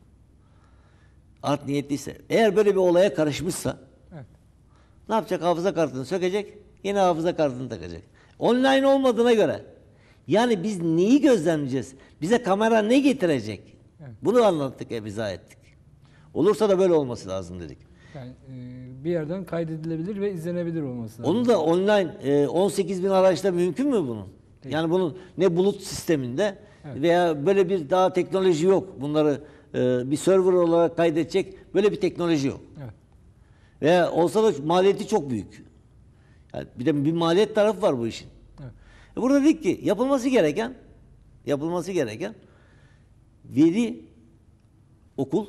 art niyetliyse eğer böyle bir olaya karışmışsa evet. ne yapacak? Hafıza kartını sökecek. Yine hafıza kartını takacak. Online olmadığına göre yani biz neyi gözlemleyeceğiz? Bize kamera ne getirecek? Evet. Bunu anlattık, hep izah ettik. Olursa da böyle olması lazım dedik. Yani e, bir yerden kaydedilebilir ve izlenebilir olması lazım. Onu da online e, on sekiz bin araçta mümkün mü bunun? Değil. Yani bunun ne bulut sisteminde evet. veya böyle bir daha teknoloji yok. Bunları e, bir server olarak kaydedecek böyle bir teknoloji yok. Evet. Veya olsa da maliyeti çok büyük. Yani bir de bir maliyet tarafı var bu işin. Evet. E burada dedik ki yapılması gereken yapılması gereken veri, okul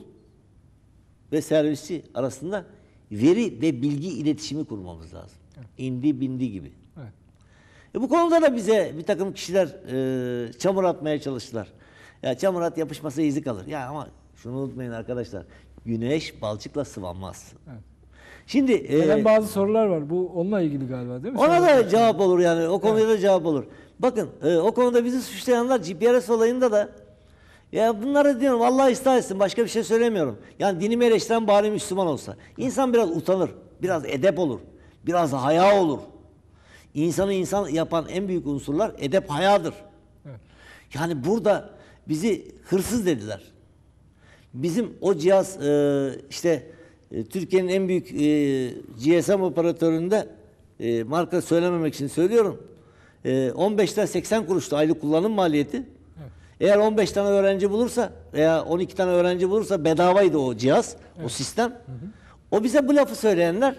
ve servisçi arasında veri ve bilgi iletişimi kurmamız lazım. Evet. İndi bindi gibi. Evet. E bu konuda da bize bir takım kişiler e, çamur atmaya çalıştılar. Ya çamur at yapışmasa izi kalır. Ya ama şunu unutmayın arkadaşlar. Güneş balçıkla sıvanmaz. Evet. Şimdi e, bazı sorular var. Bu onunla ilgili galiba değil mi? Ona da cevap olur yani. O konuda evet. da cevap olur. Bakın e, o konuda bizi suçlayanlar G P R S olayında da ya bunları diyorum Allah ıslah etsin, başka bir şey söylemiyorum. Yani dinimi eleştiren bari Müslüman olsa. İnsan biraz utanır, biraz edep olur, biraz haya olur. İnsanı insan yapan en büyük unsurlar edep, hayadır. Evet. Yani burada bizi hırsız dediler. Bizim o cihaz e, işte e, Türkiye'nin en büyük e, G S M operatöründe e, marka söylememek için söylüyorum. E, on beşten seksen kuruştu aylık kullanım maliyeti. Evet. Eğer on beş tane öğrenci bulursa veya on iki tane öğrenci bulursa bedavaydı o cihaz, evet. o sistem. Hı hı. O bize bu lafı söyleyenler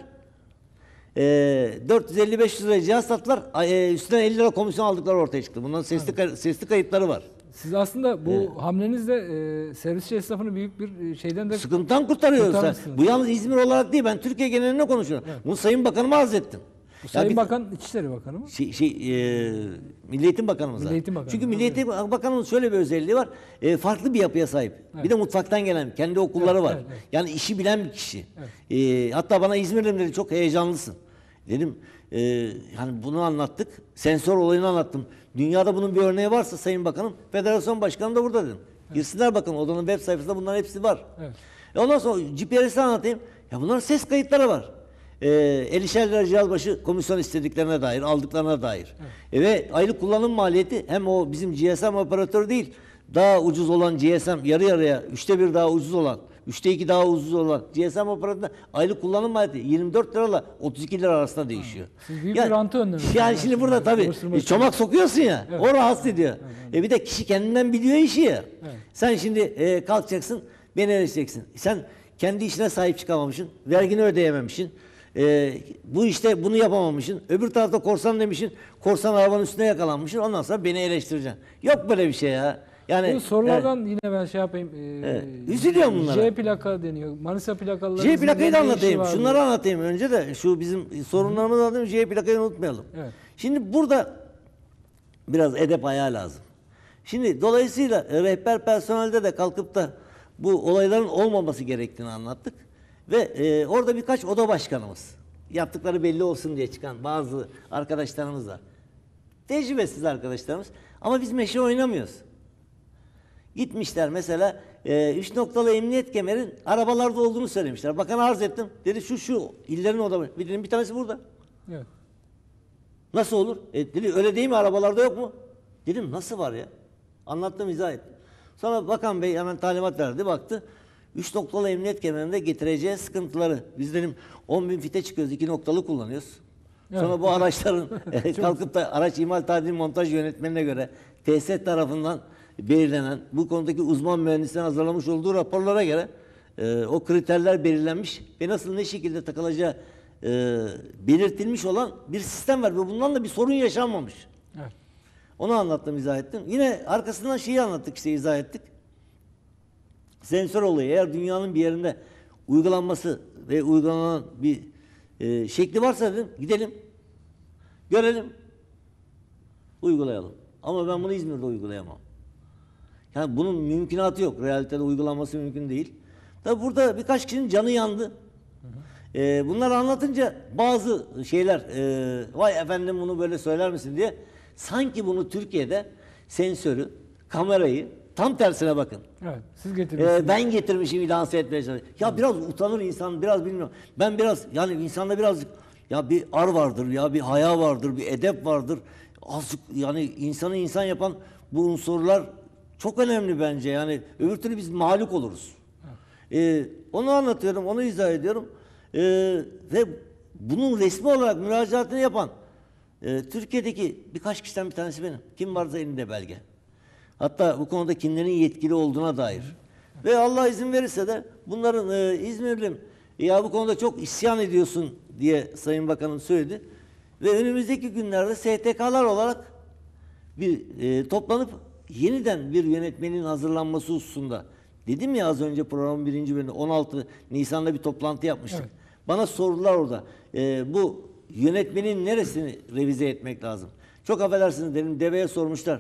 e, dört yüz elli beş yüz liraya cihaz sattılar. E, üstüne elli lira komisyon aldıkları ortaya çıktı. Bunların sesli, evet. sesli kayıtları var. Siz aslında bu evet. hamlenizle e, servisçi esnafını büyük bir şeyden de sıkıntıdan kurtarıyoruz. Bu yalnız İzmir olarak değil, ben Türkiye genelinde konuşuyorum. Evet. Bunu Sayın Bakanıma arz ettim. Bu Sayın bir, Bakan İçişleri Bakanı mı? Şey, şey e, Milli Eğitim Bakanımız. Milli Eğitim Bakanı. Çünkü Milli Eğitim Bakanımız şöyle bir özelliği var. E, farklı bir yapıya sahip. Evet. Bir de mutfaktan gelen kendi okulları evet, var. Evet, evet. Yani işi bilen bir kişi. Evet. E, hatta bana İzmir'im dedi, çok heyecanlısın. Dedim e, yani bunu anlattık. Sensör olayını anlattım. Dünyada bunun bir örneği varsa Sayın Bakanım, Federasyon Başkanı da burada dedim. Evet. Girsinler bakın, odanın web sayfasında bunların hepsi var. Evet. E ondan sonra G P R S'i anlatayım. Ya bunların ses kayıtları var. E, elişer lira cihazbaşı komisyon istediklerine dair, aldıklarına dair. Evet. E, ve aylık kullanım maliyeti hem o bizim G S M operatörü değil, daha ucuz olan G S M, yarı yarıya, üçte bir daha ucuz olan, üçte iki daha ucuz olan G S M operatöründe aylık kullanım maliyeti yirmi dört lirayla otuz iki lira arasında değişiyor. Siz büyük yani, bir rantı önlemişsiniz. Yani şimdi burada tabii e, çomak sokuyorsun ya, evet. o rahatsız ediyor. Evet, evet. E bir de kişi kendinden biliyor işi ya. Evet. Sen şimdi e, kalkacaksın, beni eleştireceksin. Sen kendi işine sahip çıkamamışsın, vergini ödeyememişsin. E, bu işte bunu yapamamışsın. Öbür tarafta korsan demişsin, korsan arabanın üstüne yakalanmışsın. Ondan sonra beni eleştireceksin. Yok böyle bir şey ya. Yani bu sorulardan evet. yine ben şey yapayım. E, evet. Üzülüyorum bunlara. J plaka deniyor. Manisa plakaları. J plakayı da anlatayım. Şunları anlatayım önce de. Şu bizim sorunlarımızı anlatayım. J plakayı unutmayalım. Evet. Şimdi burada biraz edep ayağı lazım. Şimdi dolayısıyla rehber personelde de kalkıp da bu olayların olmaması gerektiğini anlattık. Ve e, orada birkaç oda başkanımız, yaptıkları belli olsun diye çıkan bazı arkadaşlarımız var. Tecrübesiz arkadaşlarımız. Ama biz meşe oynamıyoruz. Gitmişler mesela e, üç noktalı emniyet kemerin arabalarda olduğunu söylemişler. Bakan arz ettim. Dedi şu şu illerin oda. Bir dedim bir tanesi burada. Evet. Nasıl olur? E, dedi öyle değil mi, arabalarda yok mu? Dedim nasıl var ya? Anlattım, izah ettim. Sonra bakan bey hemen talimat verdi, baktı. Üç noktalı emniyet kemerinde getireceği sıkıntıları. Biz dedim on bin fite çıkıyoruz, iki noktalı kullanıyoruz. Sonra evet. bu araçların kalkıp da araç imal tadil montaj yönetmenine göre T S E tarafından belirlenen, bu konudaki uzman mühendislerin hazırlamış olduğu raporlara göre e, o kriterler belirlenmiş ve nasıl ne şekilde takılacağı e, belirtilmiş olan bir sistem var ve bundan da bir sorun yaşanmamış. Evet. Onu anlattım, izah ettim. Yine arkasından şeyi anlattık, işte izah ettik. Sensör olayı eğer dünyanın bir yerinde uygulanması ve uygulanan bir e, şekli varsa dedim gidelim, görelim, uygulayalım. Ama ben bunu İzmir'de uygulayamam. Yani bunun mümkünatı yok. Realitede uygulanması mümkün değil. Tabi burada birkaç kişinin canı yandı. Hı hı. E, bunları anlatınca bazı şeyler, e, vay efendim bunu böyle söyler misin diye, sanki bunu Türkiye'de sensörü, kamerayı tam tersine bakın. Evet, siz getirmişsiniz. Ee, ben getirmişim, lanse etmeye çalışıyorum. Ya evet. biraz utanır insan, biraz bilmiyorum. Ben biraz yani insanda birazcık ya bir ar vardır, ya bir haya vardır, bir edep vardır. Azıcık yani insanı insan yapan bu unsurlar çok önemli bence. Yani öbür türlü biz mağlup oluruz. Evet. Ee, onu anlatıyorum, onu izah ediyorum. Ee, ve bunun resmi olarak müracaatını yapan e, Türkiye'deki birkaç kişiden bir tanesi benim. Kim varsa elinde belge. Hatta bu konuda kimlerin yetkili olduğuna dair. Ve Allah izin verirse de bunların e, İzmirlim ya bu konuda çok isyan ediyorsun diye Sayın Bakanım söyledi. Ve önümüzdeki günlerde S T K'lar olarak bir e, toplanıp yeniden bir yönetmenin hazırlanması hususunda, dedim ya az önce programın birinci bölümünde on altı Nisan'da bir toplantı yapmıştık. Evet. Bana sordular orada, e, bu yönetmenin neresini revize etmek lazım? Çok affedersiniz dedim, deveye sormuşlar.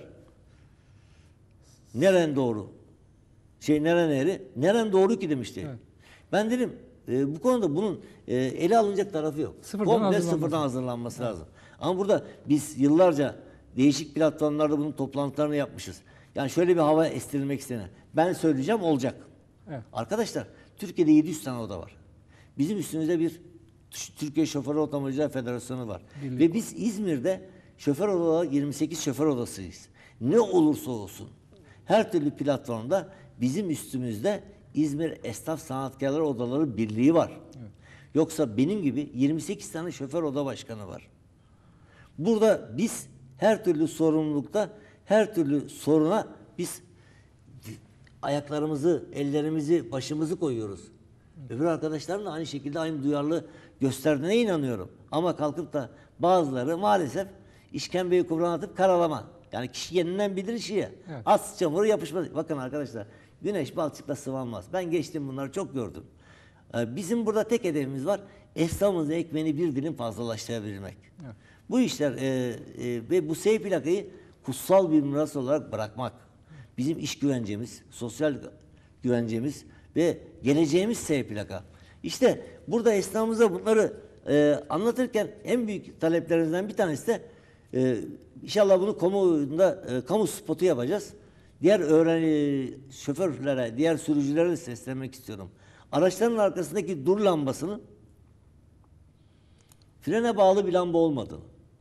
Neren doğru? Şey neren eğri? Neren doğru ki demişti. Evet. Ben dedim e, bu konuda bunun e, ele alınacak tarafı yok. Sıfırdan Komple hazırlanması. sıfırdan hazırlanması lazım. Ama burada biz yıllarca değişik platformlarda bunun toplantılarını yapmışız. Yani şöyle bir hava estirilmek istenen. Ben söyleyeceğim olacak. Evet. Arkadaşlar Türkiye'de yedi yüz tane oda var. Bizim üstümüzde bir Türkiye Şoför Otomobilciler Federasyonu var. Birlik. Ve biz İzmir'de şoför odaları yirmi sekiz şoför odasıyız. Ne olursa olsun her türlü platformda bizim üstümüzde İzmir Esnaf Sanatkarları Odaları Birliği var. Evet. Yoksa benim gibi yirmi sekiz tane şoför oda başkanı var. Burada biz her türlü sorumlulukta, her türlü soruna biz ayaklarımızı, ellerimizi, başımızı koyuyoruz. Öbür arkadaşların da aynı şekilde aynı duyarlı gösterdiğine inanıyorum. Ama kalkıp da bazıları maalesef işkembeyi kumrana atıp karalama. Yani kişi kendinden bilir işi ya. Evet. Az çamuru yapışmaz. Bakın arkadaşlar, güneş balçıkla sıvanmaz. Ben geçtim, bunları çok gördüm. Ee, Bizim burada tek hedefimiz var. Esnafımızın ekmeğini bir dilim fazlalaştırabilmek. Evet. Bu işler e, e, ve bu S plakayı kutsal bir miras olarak bırakmak. Bizim iş güvencemiz, sosyal güvencemiz ve geleceğimiz S plaka. İşte burada esnafımıza bunları e, anlatırken en büyük taleplerimizden bir tanesi de e, inşallah bunu kamuoyunda e, kamu spotu yapacağız. Diğer öğrenci şoförlere, diğer sürücülere de seslenmek istiyorum. Araçların arkasındaki dur lambasının frene bağlı bir lamba olmadığını.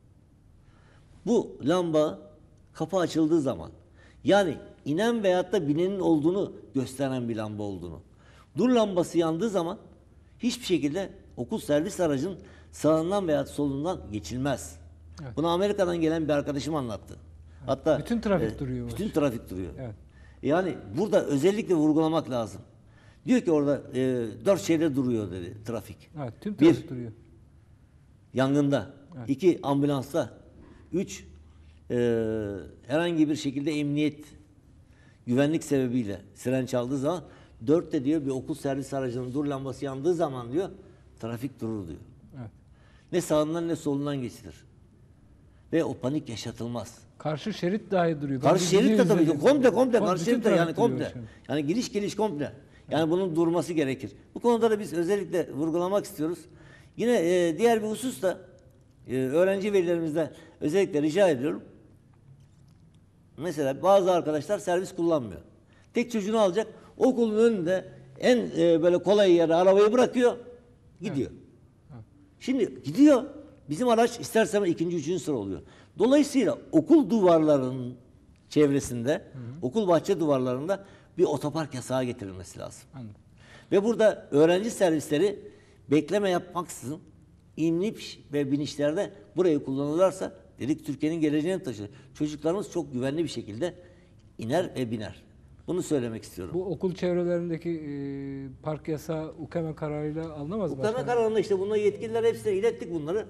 Bu lamba kapı açıldığı zaman, yani inen veyahut da binenin olduğunu gösteren bir lamba olduğunu. Dur lambası yandığı zaman hiçbir şekilde okul servis aracının sağından veya solundan geçilmez. Evet. Bunu Amerika'dan gelen bir arkadaşım anlattı. Hatta Bütün trafik duruyor. Bütün trafik duruyor. Evet. Yani burada özellikle vurgulamak lazım. Diyor ki orada e, dört şeyde duruyor dedi trafik. Evet, tüm Bir, trafik duruyor. Yangında. Evet. iki ambulansta. Üç e, herhangi bir şekilde emniyet güvenlik sebebiyle siren çaldığı zaman. Dört de diyor bir okul servis aracının dur lambası yandığı zaman diyor trafik durur diyor. Evet. Ne sağından ne solundan geçilir. Ve o panik yaşatılmaz. Karşı şerit dahi duruyor. Karşı Ben şerit de biliyorum tabii ki izlediğim- komple komple Kom- karşı bütün şerit de yani trafik duruyor komple. şimdi. Yani giriş geliş komple. Yani bunun durması gerekir. Bu konuda da biz özellikle vurgulamak istiyoruz. Yine e, diğer bir husus da e, öğrenci velilerimizden özellikle rica ediyorum. Mesela bazı arkadaşlar servis kullanmıyor. Tek çocuğunu alacak, okulun önünde en e, böyle kolay yere arabayı bırakıyor, gidiyor. Şimdi gidiyor, bizim araç istersen ikinci, üçüncü sıra oluyor. Dolayısıyla okul duvarlarının çevresinde, hı hı. okul bahçe duvarlarında bir otopark yasağı getirilmesi lazım. Anladım. Ve burada öğrenci servisleri bekleme yapmaksızın iniş ve binişlerde burayı kullanırlarsa dedik Türkiye'nin geleceğini taşır. Çocuklarımız çok güvenli bir şekilde iner ve biner. Bunu söylemek istiyorum. Bu okul çevrelerindeki e, park yasağı U K M kararıyla alınamaz mı? Hukuklarına kararında işte bununla yetkililer hepsine ilettik bunları.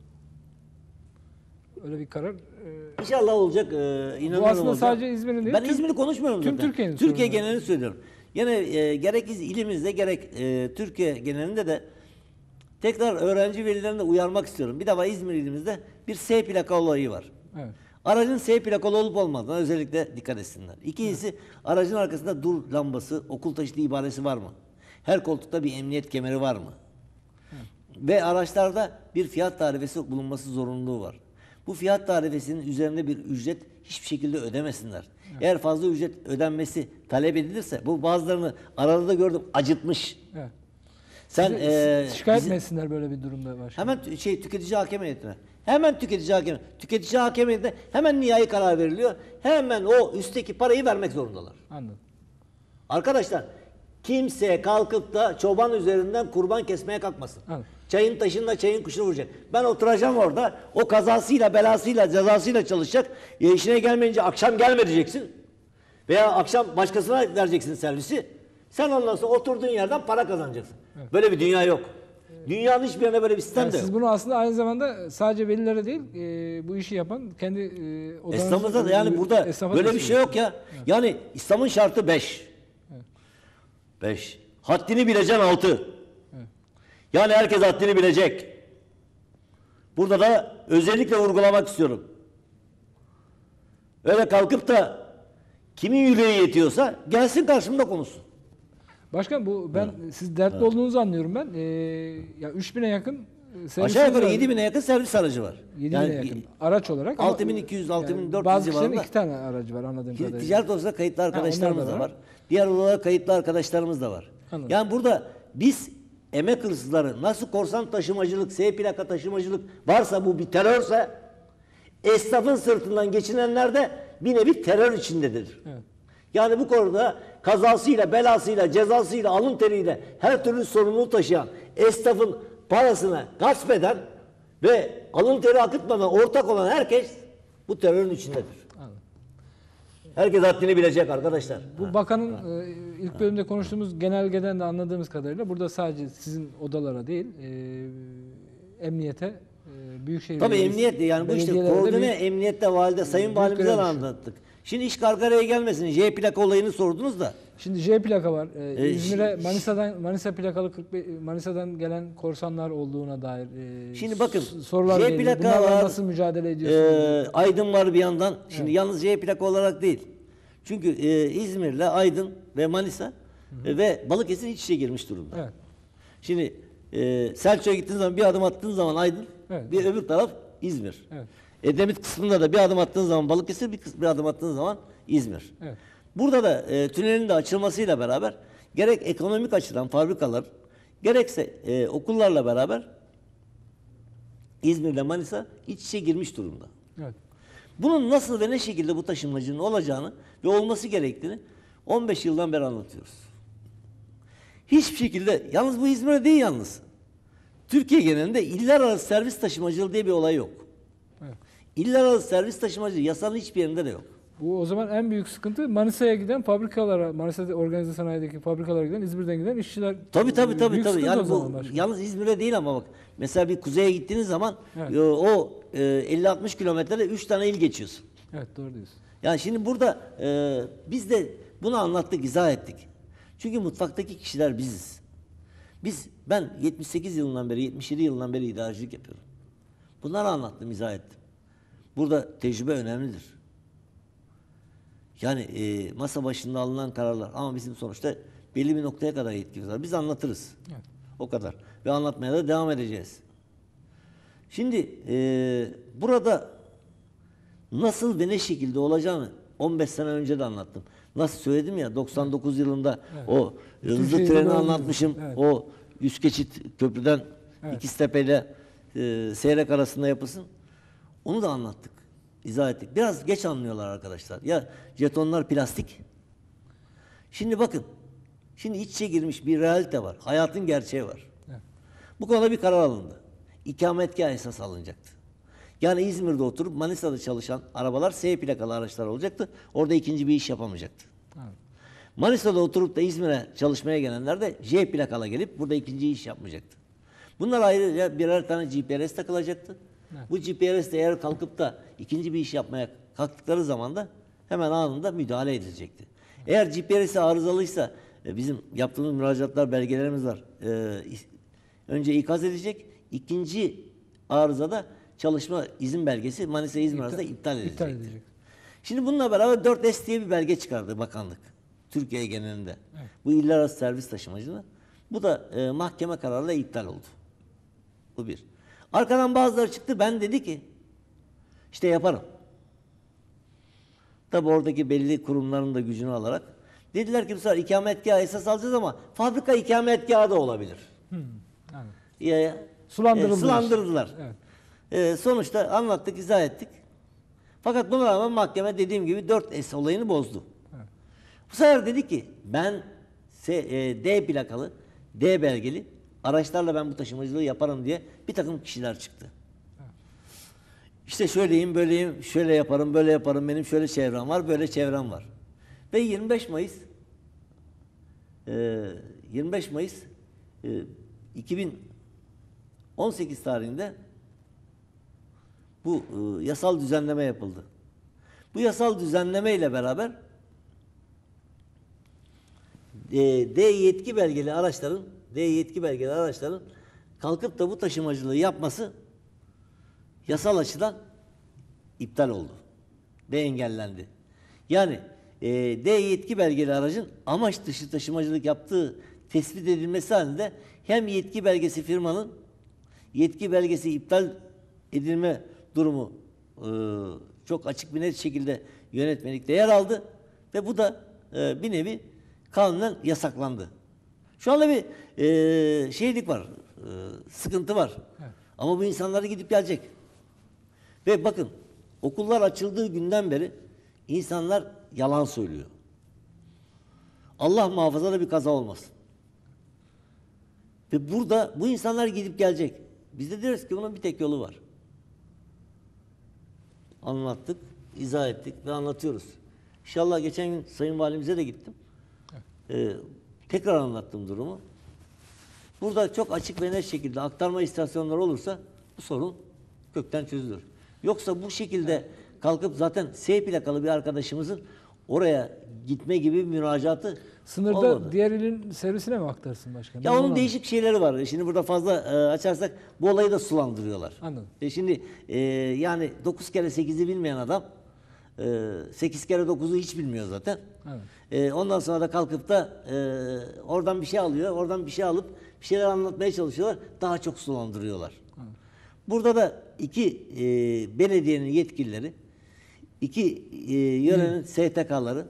Öyle bir karar. e, İnşallah olacak. E, inanıyorum Bu aslında olacak. sadece İzmir'in değil. Ben tüm- İzmir'i konuşmuyorum tüm zaten. Türkiye'nin Türkiye sorunu. genelini söylüyorum. Yine e, gerek ilimizde gerek e, Türkiye genelinde de tekrar öğrenci velilerini de uyarmak istiyorum. Bir defa İzmir ilimizde bir S plaka olayı var. Evet. Aracın S plakalı olup olmadığına özellikle dikkat etsinler. İkincisi evet. aracın arkasında dur lambası, okul taşıtı ibaresi var mı? Her koltukta bir emniyet kemeri var mı? Evet. Ve araçlarda bir fiyat tarifesi bulunması zorunluluğu var. Bu fiyat tarifesinin üzerinde bir ücret hiçbir şekilde ödemesinler. Evet. Eğer fazla ücret ödenmesi talep edilirse, bu bazılarını arada gördüm acıtmış. Evet. Sen Size, e, şikayet bizi, mi etsinler böyle bir durumda başkanım? hemen tü- şey tüketici hakem heyetine. Hemen tüketici hakem. Tüketici hakem heyetine hemen nihai karar veriliyor. Hemen o üstteki parayı vermek zorundalar. Anladım. Arkadaşlar kimse kalkıp da çoban üzerinden kurban kesmeye kalkmasın. Anladım. Çayın taşınla çayın kuşunu vuracak. Ben oturacağım orada. O kazasıyla, belasıyla, cezasıyla çalışacak. E, işine gelmeyince akşam gelme diyeceksin. Veya akşam başkasına vereceksin servisi. Sen ondan sonra oturduğun yerden para kazanacaksın. Evet. Böyle bir dünya yok. Dünyanın hiçbir yerinde böyle bir sistem Yani de siz yok. bunu aslında aynı zamanda sadece velilere değil, e, bu işi yapan kendi e, odanızı- Esnafımızda da yani burada esnafa böyle da bir şey yok ya. Yani İslam'ın şartı beş. Beş. Haddini bileceksin altı. Yani herkes haddini bilecek. Burada da özellikle vurgulamak istiyorum. Öyle kalkıp da kimin yüreği yetiyorsa gelsin karşımda konuşsun. Başkan bu ben siz dertli olduğunuzu anlıyorum ben. E, ya üç bine yakın e, servisiniz Aşağı yukarı var. yedi bine yakın servis aracı var. yedi Yani bine yakın araç olarak. ama- altı bin iki yüz, altı bin dört yüz bazı kişilerin civarında. iki tane aracı var anladığım Ki- kadarıyla. Ticaret odasında kayıtlı arkadaşlarımız onlar da da var. var. Diğer odalara kayıtlı arkadaşlarımız da var. Anladım. Yani burada biz emek hırsızları nasıl korsan taşımacılık, S plaka taşımacılık varsa bu bir terörse esnafın sırtından geçinenler de bir nevi terör içindedir. Evet. Yani bu konuda kazasıyla, belasıyla, cezasıyla, alın teriyle her türlü sorumluluğu taşıyan esnafın parasını gasp eden ve alın teri akıtmadan ortak olan herkes bu terörün içindedir. Anladım. Herkes haddini bilecek arkadaşlar. Bu bakanın e, ilk bölümde konuştuğumuz genelgeden de anladığımız kadarıyla burada sadece sizin odalara değil, e, emniyete, e, büyükşehir Tabii belediyesi- emniyet de yani bu işte belediyelere de koordine büyük- emniyette valide sayın büyük valimize görev de düşüyor. anlattık. Şimdi iş kargaraya gelmesin. J plaka olayını sordunuz da. Şimdi J plaka var. Ee, E, İzmir'e şi- Manisa'dan Manisa plakalı kırk beş, Manisa'dan gelen korsanlar olduğuna dair e, Şimdi bakın, s- sorular J geliyor. plaka Bunlarla var, nasıl mücadele ediyorsunuz? Ee, Aydın var bir yandan. Şimdi yalnız J plaka olarak değil. Çünkü e, İzmir'le Aydın ve Manisa e, ve Balıkesir iç içe girmiş durumda. Evet. Şimdi e, Selçuk'a gittiğiniz zaman bir adım attığınız zaman Aydın, Evet. bir öbür taraf İzmir. Evet. Edremit kısmında da bir adım attığınız zaman Balıkesir, bir, kıs- bir adım attığınız zaman İzmir. Evet. Burada da e, tünelin de açılmasıyla beraber gerek ekonomik açıdan fabrikalar, gerekse e, okullarla beraber İzmir'le Manisa iç içe girmiş durumda. Evet. Bunun nasıl ve ne şekilde bu taşımacının olacağını ve olması gerektiğini on beş yıldan beri anlatıyoruz. Hiçbir şekilde, yalnız bu İzmir'de değil yalnız. Türkiye genelinde iller arası servis taşımacılığı diye bir olay yok. Evet. İller arası servis taşımacılığı yasanın hiçbir yerinde de yok. Bu o zaman en büyük sıkıntı Manisa'ya giden fabrikalara, Manisa'da organize sanayideki fabrikalara giden, İzmir'den giden işçiler. Tabii tabii tabii Büyük tabii. sıkıntı o Yani zaman bu başkanım. yalnız İzmir'de değil ama bak. Mesela bir kuzeye gittiğiniz zaman Evet. e, o e, elli altmış kilometrede üç tane il geçiyorsun. Evet, doğru diyorsun. Yani şimdi burada e, biz de bunu anlattık, izah ettik. Çünkü mutfaktaki kişiler biziz. Biz, ben yetmiş sekiz yılından beri, yetmiş yedi yılından beri idarecilik yapıyorum. Bunları anlattım, izah ettim. Burada tecrübe önemlidir. Yani e, masa başında alınan kararlar ama bizim sonuçta belli bir noktaya kadar yetkimiz var. Biz anlatırız. Evet. O kadar. Ve anlatmaya da devam edeceğiz. Şimdi e, burada nasıl ve ne şekilde olacağını on beş sene önce de anlattım. Nasıl söyledim ya doksan dokuz yılında Evet. o hızlı şeyi treni doğru anlatmışım. diyorsun. Evet. O üst geçit köprüden Evet. İkiztepe ile e, Seyrek arasında yapılsın. Onu da anlattık. İzah ettik. Biraz geç anlıyorlar arkadaşlar. Ya jetonlar plastik. Şimdi bakın. Şimdi iç içe girmiş bir realite var. Hayatın gerçeği var. Evet. Bu konuda bir karar alındı. İkametgah esas alınacaktı. Yani İzmir'de oturup Manisa'da çalışan arabalar S plakalı araçlar olacaktı. Orada ikinci bir iş yapamayacaktı. Evet. Manisa'da oturup da İzmir'e çalışmaya gelenler de J plakala gelip burada ikinci iş yapmayacaktı. Bunlar ayrıca birer tane G P R S takılacaktı. Evet. Bu G P R S de eğer kalkıp da ikinci bir iş yapmaya kalktıkları zaman da hemen anında müdahale edilecekti. Eğer G P R S arızalıysa e, bizim yaptığımız müracaatlar, belgelerimiz var. E, önce ikaz edecek, ikinci arızada çalışma izin belgesi Manisa İzmir arasında iptal edilecek. İptal edecek. Şimdi bununla beraber dört S diye bir belge çıkardı bakanlık. Türkiye genelinde. Evet. Bu iller arası servis taşımacılığı. Bu da e, mahkeme kararıyla iptal oldu. Bu bir. Arkadan bazıları çıktı. Ben dedi ki işte yaparım. Tabi oradaki belli kurumların da gücünü alarak. Dediler ki bu sefer ikametgahı esas alacağız ama fabrika ikametgahı da olabilir. Hmm. Anladım. Ya, ya. Sulandırıldılar. E, sulandırdılar. Evet. E, sonuçta anlattık, izah ettik. Fakat buna rağmen mahkeme dediğim gibi dört S olayını bozdu. Evet. Bu sefer dedi ki ben S, e, D plakalı, D belgeli araçlarla ben bu taşımacılığı yaparım diye bir takım kişiler çıktı. İşte şöyleyim, böyleyim, şöyle yaparım, böyle yaparım, benim şöyle çevrem var, böyle çevrem var. Ve yirmi beş Mayıs e, yirmi beş Mayıs e, iki bin on sekiz tarihinde bu e, yasal düzenleme yapıldı. Bu yasal düzenleme ile beraber e, D yetki belgeli araçların D yetki belgeli araçların kalkıp da bu taşımacılığı yapması yasal açıdan iptal oldu ve engellendi. Yani e, D yetki belgeli aracın amaç dışı taşımacılık yaptığı tespit edilmesi halinde hem yetki belgesi firmanın yetki belgesi iptal edilme durumu e, çok açık bir net şekilde yönetmelikte yer aldı ve bu da e, bir nevi kanunen yasaklandı. Şu anda bir e, şeylik var, e, sıkıntı var. Evet. Ama bu insanlar gidip gelecek. Ve bakın, okullar açıldığı günden beri insanlar yalan söylüyor. Allah muhafaza da bir kaza olmasın. Ve burada bu insanlar gidip gelecek. Biz de diyoruz ki bunun bir tek yolu var. Anlattık, izah ettik ve anlatıyoruz. İnşallah geçen gün Sayın Valimize de gittim. Evet. Ee, tekrar anlattım durumu. Burada çok açık ve net şekilde aktarma istasyonları olursa bu sorun kökten çözülür. Yoksa bu şekilde kalkıp zaten S plakalı bir arkadaşımızın oraya gitme gibi bir müracaatı sınırda olmadı. Diğer ilin servisine mi aktarsın başkanım? Ya onun değişik şeyleri var. Şimdi burada fazla e, açarsak bu olayı da sulandırıyorlar. Anladım. E şimdi e, yani dokuz kere sekizi bilmeyen adam e, sekiz kere dokuzu hiç bilmiyor zaten. Evet. E, ondan sonra da kalkıp da e, oradan bir şey alıyor. Oradan bir şey alıp bir şeyler anlatmaya çalışıyorlar. Daha çok sulandırıyorlar. Evet. Burada da iki e, belediyenin yetkilileri, iki e, yörenin S T K'ları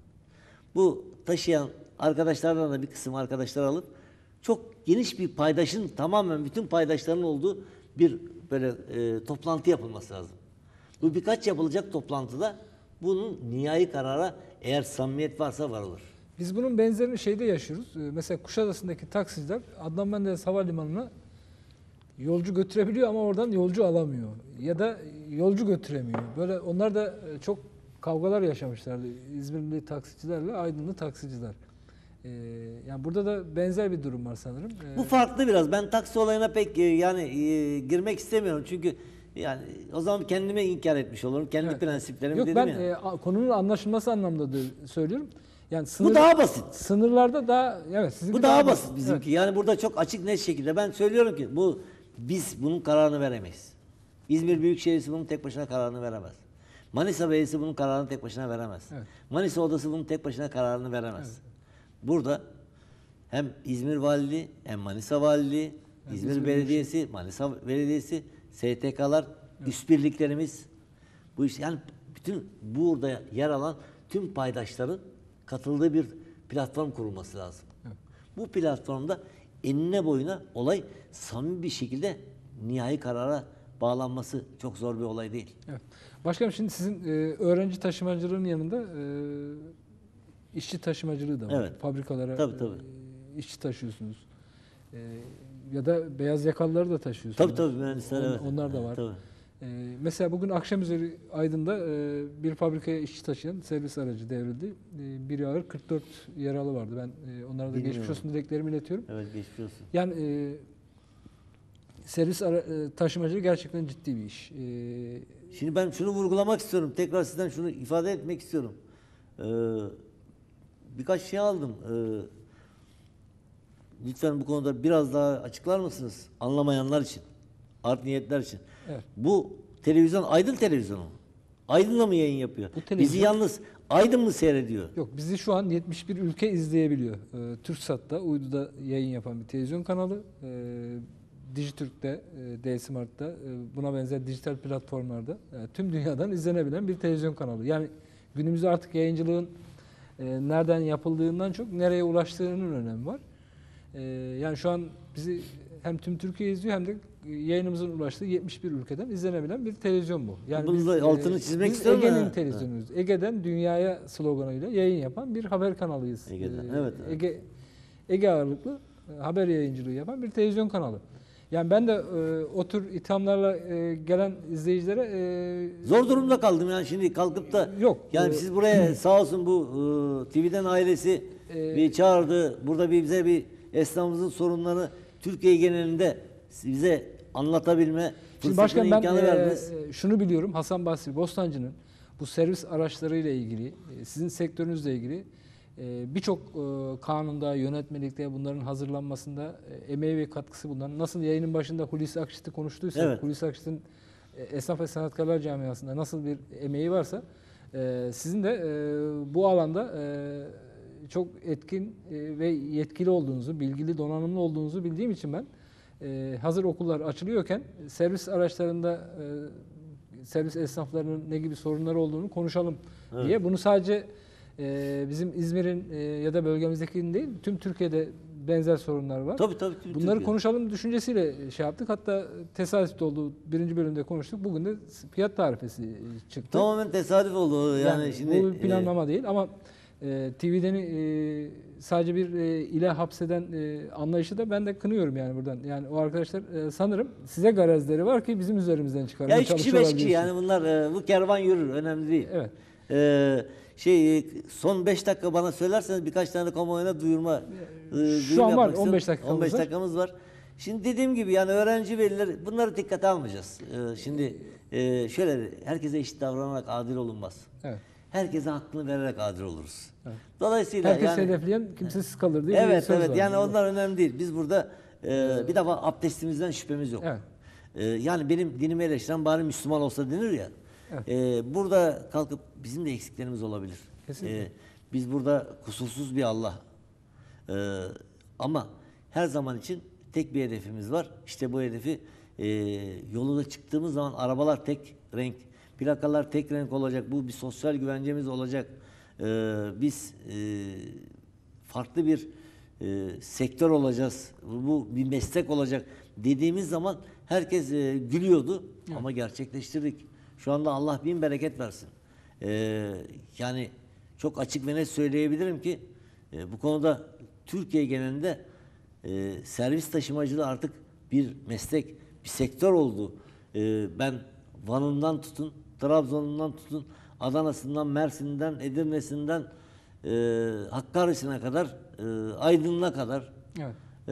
bu taşıyan arkadaşlardan da bir kısım arkadaşlar alıp çok geniş bir paydaşın, tamamen bütün paydaşların olduğu bir böyle e, toplantı yapılması lazım. Bu birkaç yapılacak toplantıda bunun nihai karara eğer samimiyet varsa varılır. Biz bunun benzerini şeyde yaşıyoruz. Mesela Kuşadası'ndaki taksiciler Adnan Menderes Havalimanı'na yolcu götürebiliyor ama oradan yolcu alamıyor. Ya da yolcu götüremiyor. Böyle onlar da çok kavgalar yaşamışlardı. İzmirli taksicilerle Aydınlı taksiciler. Ee, yani burada da benzer bir durum var sanırım. Ee, Bu farklı biraz. Ben taksi olayına pek e, yani e, girmek istemiyorum. Çünkü yani o zaman kendime inkar etmiş olurum. Kendi evet. prensiplerimi Yok, dedim ben ya. E, konunun anlaşılması anlamda da söylüyorum. Yani sınır, bu daha basit. Sınırlarda daha evet. Bu daha, daha basit bizimki. Evet. Yani burada çok açık net şekilde ben söylüyorum ki bu biz bunun kararını veremeyiz. İzmir Büyükşehir'si bunun tek başına kararını veremez. Manisa Belediyesi bunun kararını tek başına veremez. Evet. Manisa Odası bunun tek başına kararını veremez. Evet. Burada hem İzmir Valiliği, hem Manisa Valiliği, evet, İzmir, İzmir Belediyesi, şey. Manisa Belediyesi, S T K'lar, evet. üst birliklerimiz, bu iş yani bütün burada yer alan tüm paydaşların katıldığı bir platform kurulması lazım. Evet. Bu platformda enine boyuna olay samimi bir şekilde nihai karara bağlanması çok zor bir olay değil. Evet. Başkanım, şimdi sizin e, öğrenci taşımacılığının yanında e, işçi taşımacılığı da var. Evet. Fabrikalara tabii, tabii. E, işçi taşıyorsunuz. E, ya da beyaz yakalıları da taşıyorsunuz. Tabii tabii mühendisler. On, evet. Onlar da var. Tabii. E, mesela bugün akşam üzeri Aydın'da e, bir fabrikaya işçi taşıyan servis aracı devrildi. E, biri ağır, kırk dört yaralı vardı. Ben e, onlara da Bilmiyorum. geçmiş olsun dileklerimi iletiyorum. Evet, geçmiş olsun. Yani e, servis ara, e, taşımacılığı gerçekten ciddi bir iş. E, Şimdi ben şunu vurgulamak istiyorum. Tekrar sizden şunu ifade etmek istiyorum. Ee, birkaç şey aldım. Ee, lütfen bu konuda biraz daha açıklar mısınız? Anlamayanlar için, art niyetler için. Evet. Bu televizyon Aydın televizyonu mu? Aydın'la mı yayın yapıyor? Bizi yalnız Aydın mı seyrediyor? Yok, bizi şu an yetmiş bir ülke izleyebiliyor. Ee, TürkSat'ta, uyduda yayın yapan bir televizyon kanalı. Ee, Dijitürk'te, e, D Smart'ta, e, buna benzer dijital platformlarda e, tüm dünyadan izlenebilen bir televizyon kanalı. Yani günümüzde artık yayıncılığın e, nereden yapıldığından çok nereye ulaştığının önemi var. E, yani şu an bizi hem tüm Türkiye izliyor hem de yayınımızın ulaştığı yetmiş bir ülkeden izlenebilen bir televizyon bu. Yani Bunun biz, da altını çizmek biz istiyorum. Ege'nin televizyonuyuz. Ege'den dünyaya sloganıyla yayın yapan bir haber kanalıyız. Ege'den, e, evet. Ege, Ege ağırlıklı e, haber yayıncılığı yapan bir televizyon kanalı. Yani ben de e, o tür ithamlarla e, gelen izleyicilere e, zor durumda kaldım yani şimdi kalkıp da yok. Yani e, siz buraya sağ olsun bu e, T V'den ailesi e, bir çağırdı. Burada bir bize bir esnafımızın sorunlarını Türkiye genelinde bize anlatabilme Şimdi fırsatını, başkan ben imkanı e, verdiniz. şunu biliyorum. Hasan Basri Bostancı'nın bu servis araçlarıyla ilgili, e, sizin sektörünüzle ilgili e, birçok e, kanunda, yönetmelikte bunların hazırlanmasında e, emeği ve katkısı bunların. Nasıl yayının başında Hulusi Akçit'i konuştuysak, Evet. Hulusi Akçit'in e, Esnaf ve Sanatkarlar Camiası'nda nasıl bir emeği varsa e, sizin de e, bu alanda e, çok etkin e, ve yetkili olduğunuzu, bilgili, donanımlı olduğunuzu bildiğim için ben e, hazır okullar açılıyorken servis araçlarında e, servis esnaflarının ne gibi sorunları olduğunu konuşalım Evet. diye. Bunu sadece e, bizim İzmir'in e, ya da bölgemizdekinin değil, tüm Türkiye'de benzer sorunlar var. Tabii tabii. tüm Bunları Türkiye. konuşalım düşüncesiyle şey yaptık. Hatta tesadüf de oldu. Birinci bölümde konuştuk. Bugün de fiyat tarifesi çıktı. Tamamen tesadüf oldu. Yani, Yani şimdi bu bir planlama değil ama e, T V'den e, sadece bir e, ile hapseden e, anlayışı da ben de kınıyorum yani buradan. Yani o arkadaşlar e, sanırım size garezleri var ki bizim üzerimizden e, çıkarmaya ya üç kişi çalışıyorlar beş kişi diyorsun. yani bunlar e, bu kervan yürür. Önemli değil. Evet. Ee, şey son beş dakika bana söylerseniz birkaç tane kamuoyuna duyurma e, Şu duyum an var, yapmak istiyorum. on beş dakikamız on beş var. dakikamız var. Şimdi dediğim gibi yani öğrenci velileri bunları dikkate almayacağız. Ee, şimdi e, şöyle herkese eşit davranarak adil olunmaz. Evet. Herkese hakkını vererek adil oluruz. Evet. Dolayısıyla Herkes yani hedefleyen kimsesiz kalır diye bir evet söz evet var. yani onlar önemli değil. Biz burada e, bir defa abdestimizden şüphemiz yok. Evet. E, yani benim dinimi eleştiren bari Müslüman olsa denir ya. Evet. E, burada kalkıp bizim de eksiklerimiz olabilir. Kesinlikle. E, biz burada kusursuz bir Allah. E, ama her zaman için tek bir hedefimiz var. İşte bu hedefi e, yoluna çıktığımız zaman arabalar tek renk, plakalar tek renk olacak. Bu bir sosyal güvencemiz olacak. E, biz e, farklı bir e, sektör olacağız. Bu bir meslek olacak dediğimiz zaman herkes e, gülüyordu ama gerçekleştirdik. Şu anda Allah bin bereket versin. E, yani çok açık ve net söyleyebilirim ki e, bu konuda Türkiye genelinde e, servis taşımacılığı artık bir meslek, bir sektör oldu. E, ben Van'ından tutun, Trabzon'undan tutun, Adana'sından, Mersin'den, Edirne'sinden e, Hakkari'sine kadar, e, Aydın'a kadar Evet. e,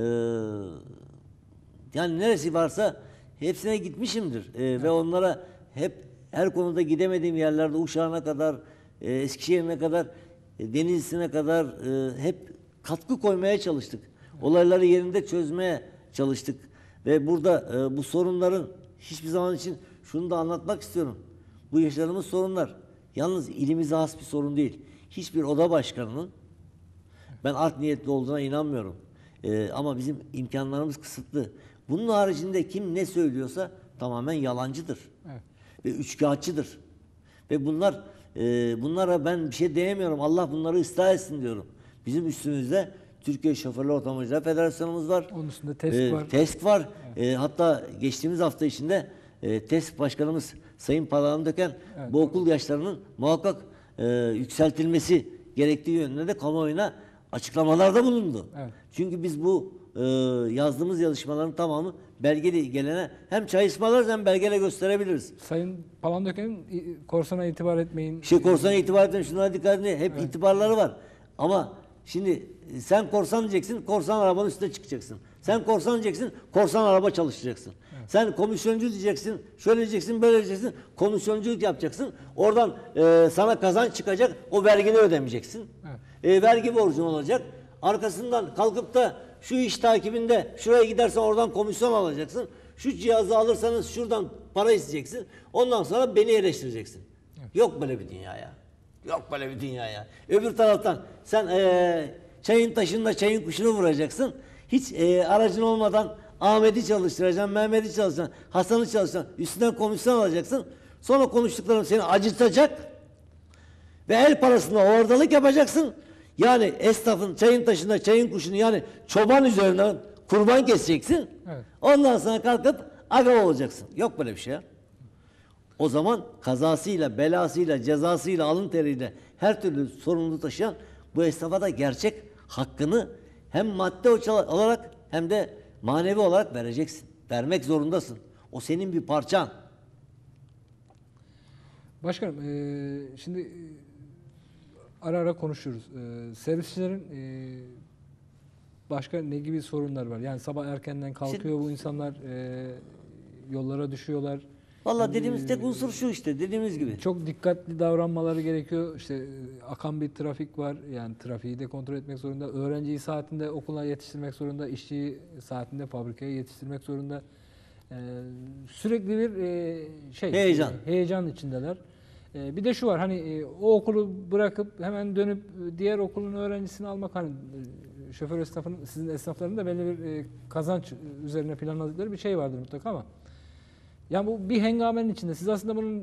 yani neresi varsa hepsine gitmişimdir. E, ve onlara hep her konuda gidemediğim yerlerde Uşak'ına kadar, e, Eskişehir'ine kadar, e, Denizli'sine kadar e, hep katkı koymaya çalıştık. Olayları yerinde çözmeye çalıştık. Ve burada e, bu sorunların hiçbir zaman için şunu da anlatmak istiyorum. Bu yaşadığımız sorunlar yalnız ilimize has bir sorun değil. Hiçbir oda başkanının ben art niyetli olduğuna inanmıyorum. E, ama bizim imkanlarımız kısıtlı. Bunun haricinde kim ne söylüyorsa tamamen yalancıdır. Evet. Ve üçkağıtçıdır. Ve bunlar e, bunlara ben bir şey diyemiyorum. Allah bunları ıslah etsin diyorum. Bizim üstümüzde Türkiye Şoförler Otomobilciler Federasyonumuz var. Onun üstünde TESK E, var. TESK var. E, hatta geçtiğimiz hafta içinde e, TESK Başkanımız Sayın Parlağan Döken Evet. bu okul yaşlarının muhakkak e, yükseltilmesi gerektiği yönünde de kamuoyuna açıklamalarda bulundu. Evet. Çünkü biz bu e, yazdığımız yazışmaların tamamı belgeli gelene hem çay ısmarlarız hem belgele gösterebiliriz. Sayın Palandöken'in i- korsana itibar etmeyin. İşte korsana itibar edin, şunlara dikkat edin. Hep itibarları var. Ama şimdi sen korsan diyeceksin, korsan arabanın üstüne çıkacaksın. Sen korsan diyeceksin, korsan araba çalıştıracaksın. Sen komisyoncu diyeceksin, şöyle diyeceksin, böyle diyeceksin, komisyonculuk yapacaksın. Oradan e, sana kazanç çıkacak, o vergini ödemeyeceksin. Evet. E, vergi borcun olacak. Arkasından kalkıp da şu iş takibinde şuraya gidersen oradan komisyon alacaksın. Şu cihazı alırsanız şuradan para isteyeceksin. Ondan sonra beni eleştireceksin. Yok böyle bir dünya ya. Yok böyle bir dünya ya. Öbür taraftan sen e, çayın taşında çayın kuşunu vuracaksın. Hiç e, aracın olmadan Ahmet'i çalıştıracaksın, Mehmet'i çalıştıracaksın, Hasan'ı çalıştıracaksın. Üstünden komisyon alacaksın. Sonra konuştukların seni acıtacak. Ve el parasına oradalık yapacaksın. Yani esnafın çayın taşında çayın kuşunu yani çoban üzerinden kurban keseceksin. Evet. Ondan sonra kalkıp aga olacaksın. Yok böyle bir şey ya. O zaman kazasıyla, belasıyla, cezasıyla, alın teriyle her türlü sorumluluğu taşıyan bu esnafa da gerçek hakkını hem madde olarak hem de manevi olarak vereceksin. Vermek zorundasın. O senin bir parçan. Başkanım, e, şimdi e, ara ara konuşuyoruz. E, servisçilerin e, başka ne gibi sorunlar var? Yani sabah erkenden kalkıyor bu insanlar. E, yollara düşüyorlar. Vallahi dediğimiz tek unsur şu işte dediğimiz gibi. Çok dikkatli davranmaları gerekiyor. İşte e, akan bir trafik var. Yani trafiği de kontrol etmek zorunda. Öğrenciyi saatinde okula yetiştirmek zorunda. İşçiyi saatinde fabrikaya yetiştirmek zorunda. E, sürekli bir e, şey Heyecan. e, heyecan içindeler. E, bir de şu var hani e, o okulu bırakıp hemen dönüp e, diğer okulun öğrencisini almak hani e, şoför esnafının sizin esnafların da belli bir e, kazanç üzerine planladıkları bir şey vardır mutlaka ama yani bu bir hengamenin içinde. Siz aslında bunun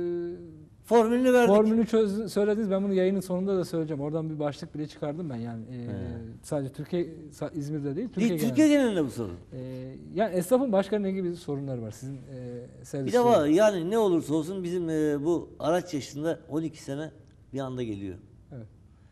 e, Formülünü verdik. formülünü çöz, söylediniz. Ben bunu yayının sonunda da söyleyeceğim. Oradan bir başlık bile çıkardım ben yani. E, sadece Türkiye, sa- İzmir'de değil, Türkiye Değil, genelinde. Türkiye genelinde bu sorun. E, yani esnafın başka ne gibi sorunları var sizin e, servisinde? Bir de var yani ne olursa olsun bizim e, bu araç yaşında on iki sene bir anda geliyor. Evet.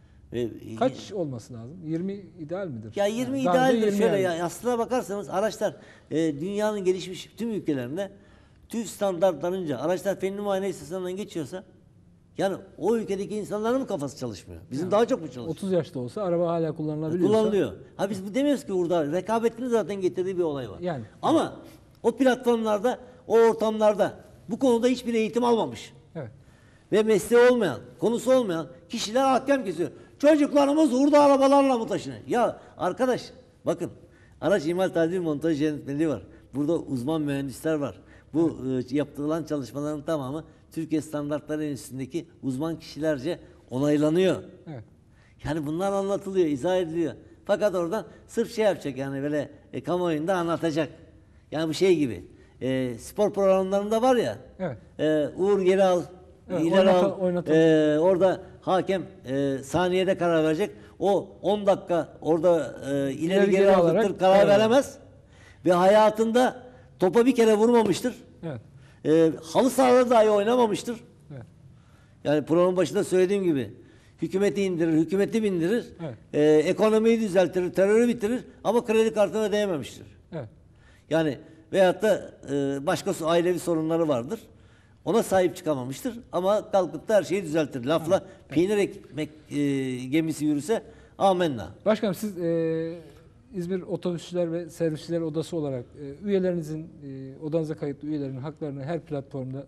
Ve, Kaç olması lazım? yirmi ideal midir? Ya yirmi Yani daha önce idealdir yirmi şöyle yani. ya aslına bakarsanız araçlar e, dünyanın gelişmiş tüm ülkelerinde TÜV standartlarınca araçlar fenli muayene istasyonundan geçiyorsa yani o ülkedeki insanların mı kafası çalışmıyor? Bizim Yani daha çok mu çalışıyor? otuz yaşta olsa araba hala kullanılabiliyorsa. Kullanılıyor. Ha biz bu demiyoruz ki burada rekabetin zaten getirdiği bir olay var. Yani. Ama o platformlarda, o ortamlarda bu konuda hiçbir eğitim almamış Evet. ve mesleği olmayan, konusu olmayan kişiler hakem kesiyor. Çocuklarımız hurda arabalarla mı taşınıyor? Ya arkadaş bakın araç imal tadil montaj yönetmeliği var. Burada uzman mühendisler var. Bu e, yapılan çalışmaların tamamı Türkiye Standartları Enstitüsü'ndeki uzman kişilerce onaylanıyor. Evet. Yani bunlar anlatılıyor, izah ediliyor. Fakat oradan sırf şey yapacak yani böyle e, kamuoyunda anlatacak. Yani bu şey gibi. E, spor programlarında var ya. Evet. E, Uğur geri al, Evet, ileri oynata- al. oynatalım. E, orada hakem e, saniyede karar verecek. O on dakika orada e, ileri, İleri geri, geri aldıktır, alarak karar karar veremez. Ve hayatında topa bir kere vurmamıştır. Evet. E, halı sahada dahi oynamamıştır. Evet. Yani programın başında söylediğim gibi hükümeti indirir, hükümeti bindirir, Evet. e, ekonomiyi düzeltir, terörü bitirir ama kredi kartını ödeyememiştir. Evet. Yani veyahut da e, başka su- ailevi sorunları vardır. Ona sahip çıkamamıştır ama kalkıp da her şeyi düzeltir. Lafla peynir ekmek e, gemisi yürüse amenna. Başkanım siz e, İzmir Otobüsçüler ve Servisçiler Odası olarak e, üyelerinizin, e, odanıza kayıtlı üyelerinin haklarını her platformda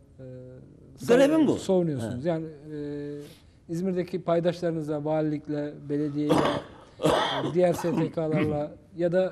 e, Görevim bu. savunuyorsunuz. Yani e, İzmir'deki paydaşlarınızla, valilikle, belediyeyle, e, diğer S T K'larla ya da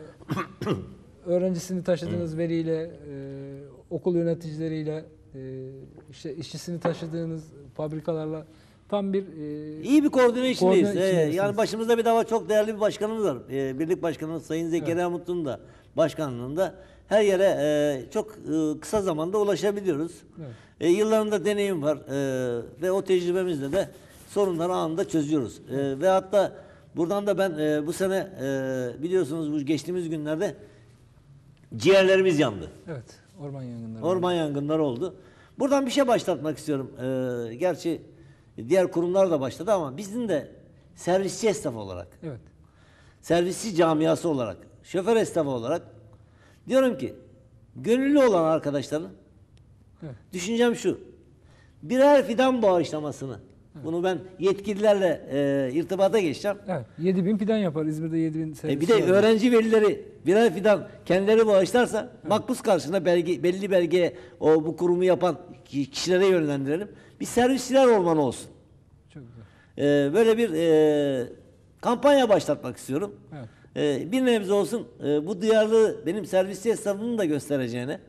e, öğrencisini taşıdığınız veliyle, e, okul yöneticileriyle, e, işte işçisini taşıdığınız fabrikalarla tam bir e, İyi bir koordine içindeyiz. Koordine Ee, içindesiniz. yani başımızda bir daha çok değerli bir başkanımız var. Ee, Birlik Başkanımız Sayın Zekeriya Mutlu'nun da başkanlığında her yere e, çok e, kısa zamanda ulaşabiliyoruz. Evet. E, yıllarında deneyim var e, ve o tecrübemizle de sorunları anında çözüyoruz. E, ve hatta buradan da ben e, bu sene e, biliyorsunuz bu geçtiğimiz günlerde ciğerlerimiz yandı. evet, orman yangınları. Orman yangınları oldu. Buradan bir şey başlatmak istiyorum. Ee, gerçi diğer kurumlar da başladı ama bizim de servisçi esnaf olarak, Evet. servisçi camiası olarak, şoför esnafı olarak diyorum ki gönüllü olan arkadaşların Evet. düşüncem şu. Birer fidan bağışlamasını. Bunu ben yetkililerle e, irtibata geçeceğim. Evet. yedi bin fidan yapar. İzmir'de yedi bin E servis bir de var. öğrenci velileri birer fidan kendileri bağışlarsa makbuz karşılığında belge, belli belgeye o bu kurumu yapan ki- kişilere yönlendirelim. Bir servisçiler ormanı olsun. Çok güzel. E, böyle bir e, kampanya başlatmak istiyorum. Evet. E, bir nebze olsun e, bu duyarlılığı benim servisçi esnafımın da göstereceğine,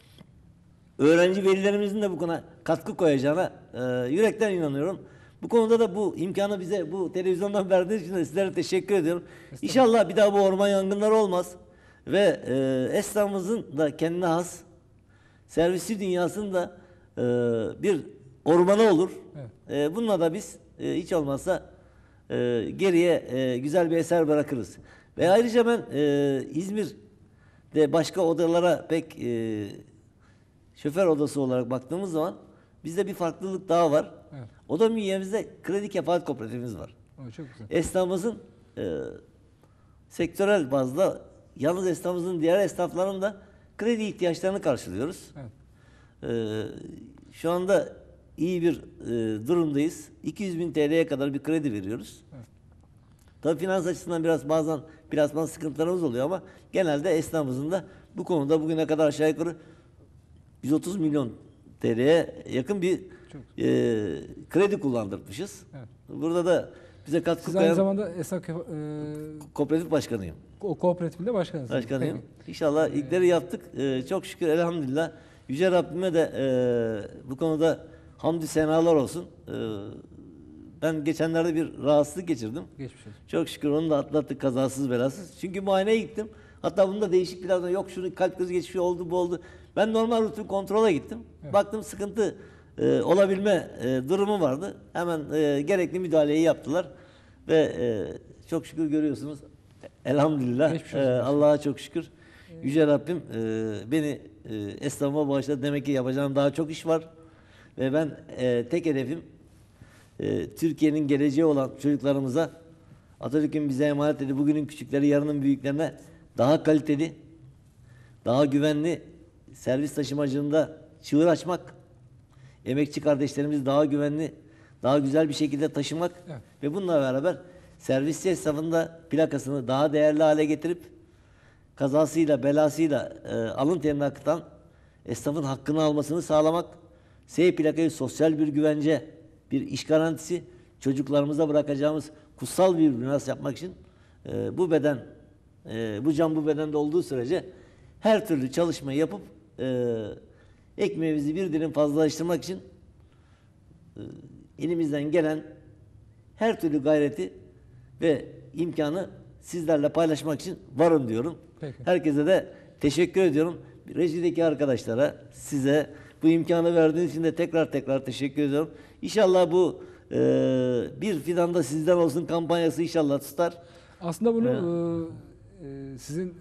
öğrenci velilerimizin de bu konuda katkı koyacağına e, yürekten inanıyorum. Bu konuda da bu imkanı bize bu televizyondan verdiğiniz için de sizlere teşekkür ediyorum. İnşallah bir daha bu orman yangınları olmaz ve e, esnafımızın da kendine has servisi dünyasında e, bir ormanı olur. Evet. E, bununla da biz e, hiç olmazsa e, geriye e, güzel bir eser bırakırız. Ve ayrıca ben e, İzmir'de başka odalara pek e, şoför odası olarak baktığımız zaman bizde bir farklılık daha var. Evet. O da bünyemizde kredi kefalet kooperatifimiz var. O çok güzel. Esnafımızın e, sektörel bazda yalnız esnafımızın diğer esnafların da kredi ihtiyaçlarını karşılıyoruz. Evet. E, şu anda iyi bir e, durumdayız. iki yüz bin T L'ye kadar bir kredi veriyoruz. Evet. Tabii finans açısından biraz bazen finansman sıkıntılarımız oluyor ama genelde esnafımızın da bu konuda bugüne kadar aşağı yukarı yüz otuz milyon T L'ye yakın bir Çok. e, kredi kullandırmışız. Evet. Burada da bize katkı Siz aynı koyan zamanda esnaf e, kooperatif başkanıyım. o kooperatifinde başkanısınız. Başkanıyım. Peki. İnşallah ilkleri yaptık. Ee, çok şükür elhamdülillah. Yüce Rabbime de e, bu konuda hamdü senalar olsun. Ee, ben geçenlerde bir rahatsızlık geçirdim. Geçmiş olsun. Çok şükür onu da atlattık kazasız belasız. Çünkü muayeneye gittim. Hatta bunda değişik bir yok şunu kalp krizi geçişi oldu bu oldu. Ben normal rutin kontrole gittim. Evet. Baktım sıkıntı e, olabilme e, durumu vardı. Hemen e, gerekli müdahaleyi yaptılar. Ve e, çok şükür görüyorsunuz. Elhamdülillah. Geçmiş E, olsun. Allah'a çok şükür. Yüce Rabbim e, beni e, esnafıma bağışladı. Demek ki yapacağım daha çok iş var. Ve ben e, tek hedefim e, Türkiye'nin geleceği olan çocuklarımıza Atatürk'ün bize emanet dediği bugünün küçükleri yarının büyüklerine daha kaliteli, daha güvenli servis taşımacılığında çığır açmak, emekçi kardeşlerimizi daha güvenli, daha güzel bir şekilde taşımak Evet. ve bununla beraber servisçi esnafında plakasını daha değerli hale getirip kazasıyla belasıyla e, alın terini akıtan esnafın hakkını almasını sağlamak, S plakayı sosyal bir güvence, bir iş garantisi, çocuklarımıza bırakacağımız kutsal bir miras yapmak için e, bu beden, e, bu can bu bedende olduğu sürece her türlü çalışmayı yapıp e, ekmeğimizi bir dilim fazlalaştırmak için e, elimizden gelen her türlü gayreti ve imkanı sizlerle paylaşmak için varım diyorum. Peki. Herkese de teşekkür ediyorum. Rejideki arkadaşlara, size bu imkanı verdiğiniz için de tekrar tekrar teşekkür ediyorum. İnşallah bu e, bir fidanda sizden olsun kampanyası inşallah tutar. Aslında bunu Evet. e, e, sizin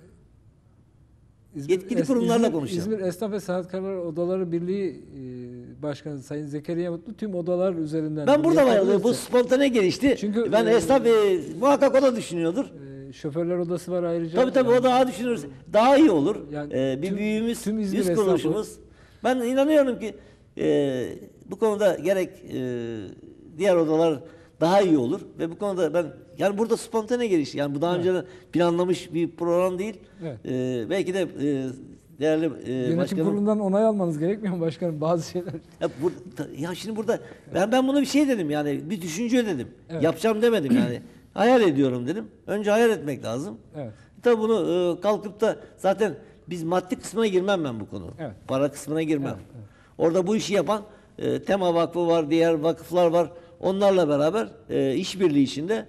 Yetkili Es- kurumlarla İzmir, konuşacağım. İzmir Esnaf ve Sanatkarlar Odaları Birliği e, Başkanı Sayın Zekeriya Mutlu tüm odalar üzerinden. Ben burada yapabilirse, bayılıyorum. Bu spontane gelişti. Çünkü, ben e, esnaf e, muhakkak o da düşünüyordur. e, şoförler odası var ayrıca. Tabii tabii o Yani daha düşünürüz. Daha iyi olur. Yani Ee, bir tüm- büyüğümüz, tüm İzmir yüz esnafı- kuruluşumuz. Ben inanıyorum ki e, bu konuda gerek e, diğer odalar daha iyi olur ve bu konuda ben yani burada spontane gelişti. Yani bu daha Evet. önce planlamış bir program değil. Evet. E, belki de e, değerli e, Yönetim başkanım. kurulundan onay almanız gerekmiyor mu başkanım bazı şeyler? Ya, bu, ya şimdi burada ben ben bunu bir şey dedim yani bir düşünce dedim. Evet. Yapacağım demedim yani. Hayal ediyorum dedim. Önce hayal etmek lazım. Evet. Tabii bunu e, kalkıp da zaten biz maddi kısmına girmem ben bu konu. Evet. Para kısmına girmem. Evet, evet. Orada bu işi yapan e, Tema Vakfı var, diğer vakıflar var. Onlarla beraber e, işbirliği içinde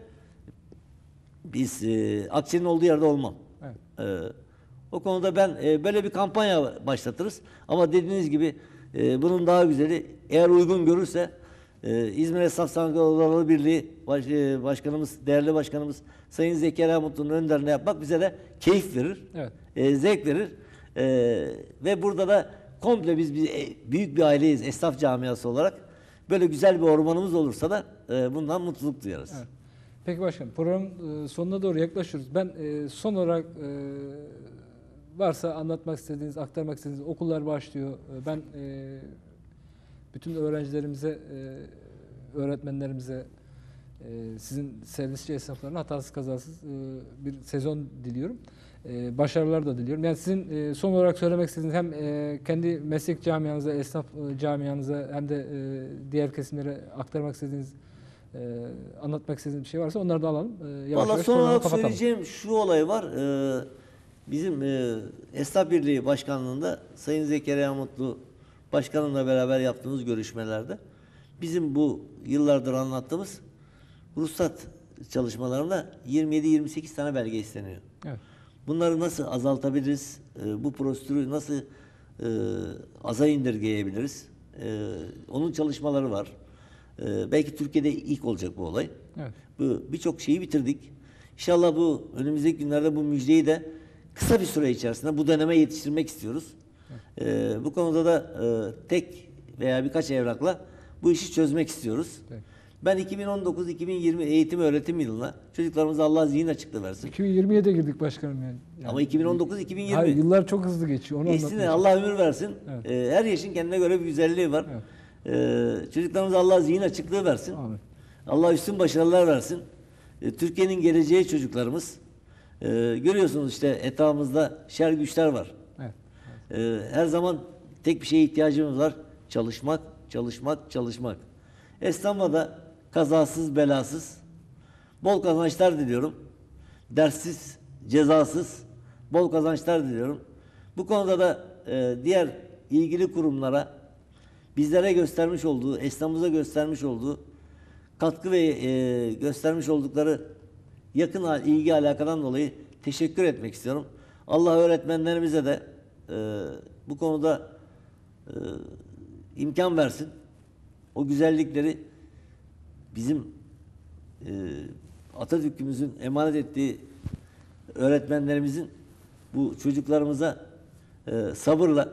biz e, aksinin olduğu yerde olmam. Evet. E, o konuda ben e, böyle bir kampanya başlatırız. Ama dediğiniz gibi e, bunun daha güzeli eğer uygun görürse e, İzmir Esnaf Sanatkarlar Odaları Birliği baş, e, Başkanımız, değerli Başkanımız Sayın Zekeriya Mutlu'nun önderine yapmak bize de keyif verir. Evet. E, zevk verir. E, ve burada da komple biz bir, e, büyük bir aileyiz esnaf camiası olarak. Böyle güzel bir ormanımız olursa da e, bundan mutluluk duyarız. Evet. Peki başkanım program e, sonuna doğru yaklaşıyoruz. Ben e, son olarak e, varsa anlatmak istediğiniz, aktarmak istediğiniz okullar başlıyor. E, Ben e, bütün öğrencilerimize, e, öğretmenlerimize, e, sizin servisçi esnaflarına hatasız kazasız e, bir sezon diliyorum. E, Başarılar da diliyorum. Yani sizin e, son olarak söylemek istediğiniz hem e, kendi meslek camianıza, esnaf e, camianıza hem de e, diğer kesimlere aktarmak istediğiniz, e, anlatmak istediğiniz bir şey varsa onları da alalım. E, yavaş Valla yavaş son programı olarak kapatalım. söyleyeceğim şu olay var. Ee, bizim e, Esnaf Birliği Başkanlığı'nda Sayın Zekeriya Mutlu Başkanımla beraber yaptığımız görüşmelerde bizim bu yıllardır anlattığımız ruhsat çalışmalarında yirmi yedi yirmi sekiz tane belge isteniyor. Evet. Bunları nasıl azaltabiliriz? E, bu prosedürü nasıl e, aza indirgeyebiliriz? E, onun çalışmaları var. E, belki Türkiye'de ilk olacak bu olay. Evet. Bu birçok şeyi bitirdik. İnşallah bu önümüzdeki günlerde bu müjdeyi de kısa bir süre içerisinde bu döneme yetiştirmek istiyoruz. E, bu konuda da e, tek veya birkaç evrakla bu işi çözmek istiyoruz. Peki. Ben iki bin on dokuz iki bin yirmi eğitim öğretim yılına çocuklarımıza Allah zihin açıklığı versin. iki bin yirmiye de girdik başkanım yani. Yani- Ama iki bin on dokuz iki bin yirmi Hayır, yıllar çok hızlı geçiyor. Onu geçsin anlatmaya Allah ömür versin. Evet. Ee, her yaşın kendine göre bir güzelliği var. Evet. Ee, çocuklarımıza Allah zihin açıklığı versin. Amin. Allah üstün başarılar versin. Ee, Türkiye'nin geleceği çocuklarımız. Ee, görüyorsunuz işte etrafımızda şer güçler var. Evet. Ee, her zaman Tek bir şeye ihtiyacımız var. Çalışmak, çalışmak, çalışmak. Esnaf'a da kazasız, belasız, bol kazançlar diliyorum. Derssiz, cezasız, bol kazançlar diliyorum. Bu konuda da e, diğer ilgili kurumlara bizlere göstermiş olduğu, esnafımıza göstermiş olduğu katkı ve e, göstermiş oldukları yakın al- ilgi alakadan dolayı teşekkür etmek istiyorum. Allah öğretmenlerimize de e, bu konuda e, imkan versin. O güzellikleri bizim e, Atatürk'ümüzün emanet ettiği öğretmenlerimizin bu çocuklarımıza e, sabırla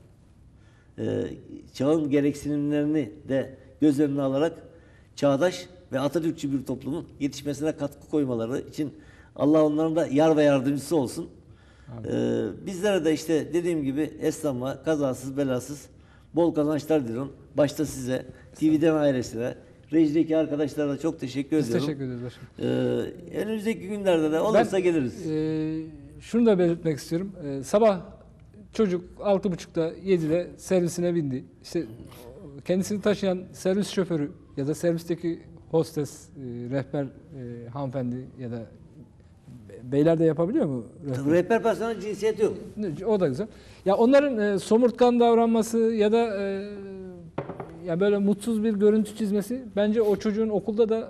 e, çağın gereksinimlerini de göz önüne alarak çağdaş ve Atatürkçü bir toplumun yetişmesine katkı koymaları için Allah onların da yar ve yardımcısı olsun. Ee, bizlere de işte dediğim gibi esnafıma kazasız belasız bol kazançlar diliyorum. Başta size, T V'den ailesine, rejideki arkadaşlara da çok teşekkür Biz ediyorum. teşekkür ederiz başkanım. Ee, önümüzdeki günlerde de olursa Ben, geliriz. e, şunu da belirtmek istiyorum. E, sabah çocuk altı buçukta yedide servisine bindi. İşte kendisini taşıyan servis şoförü ya da servisteki hostes, e, rehber e, hanımefendi ya da beyler de yapabiliyor mu? Rehber? Rehber personel cinsiyeti yok. O da güzel. Ya onların e, somurtkan davranması ya da e, ya böyle mutsuz bir görüntü çizmesi bence o çocuğun okulda da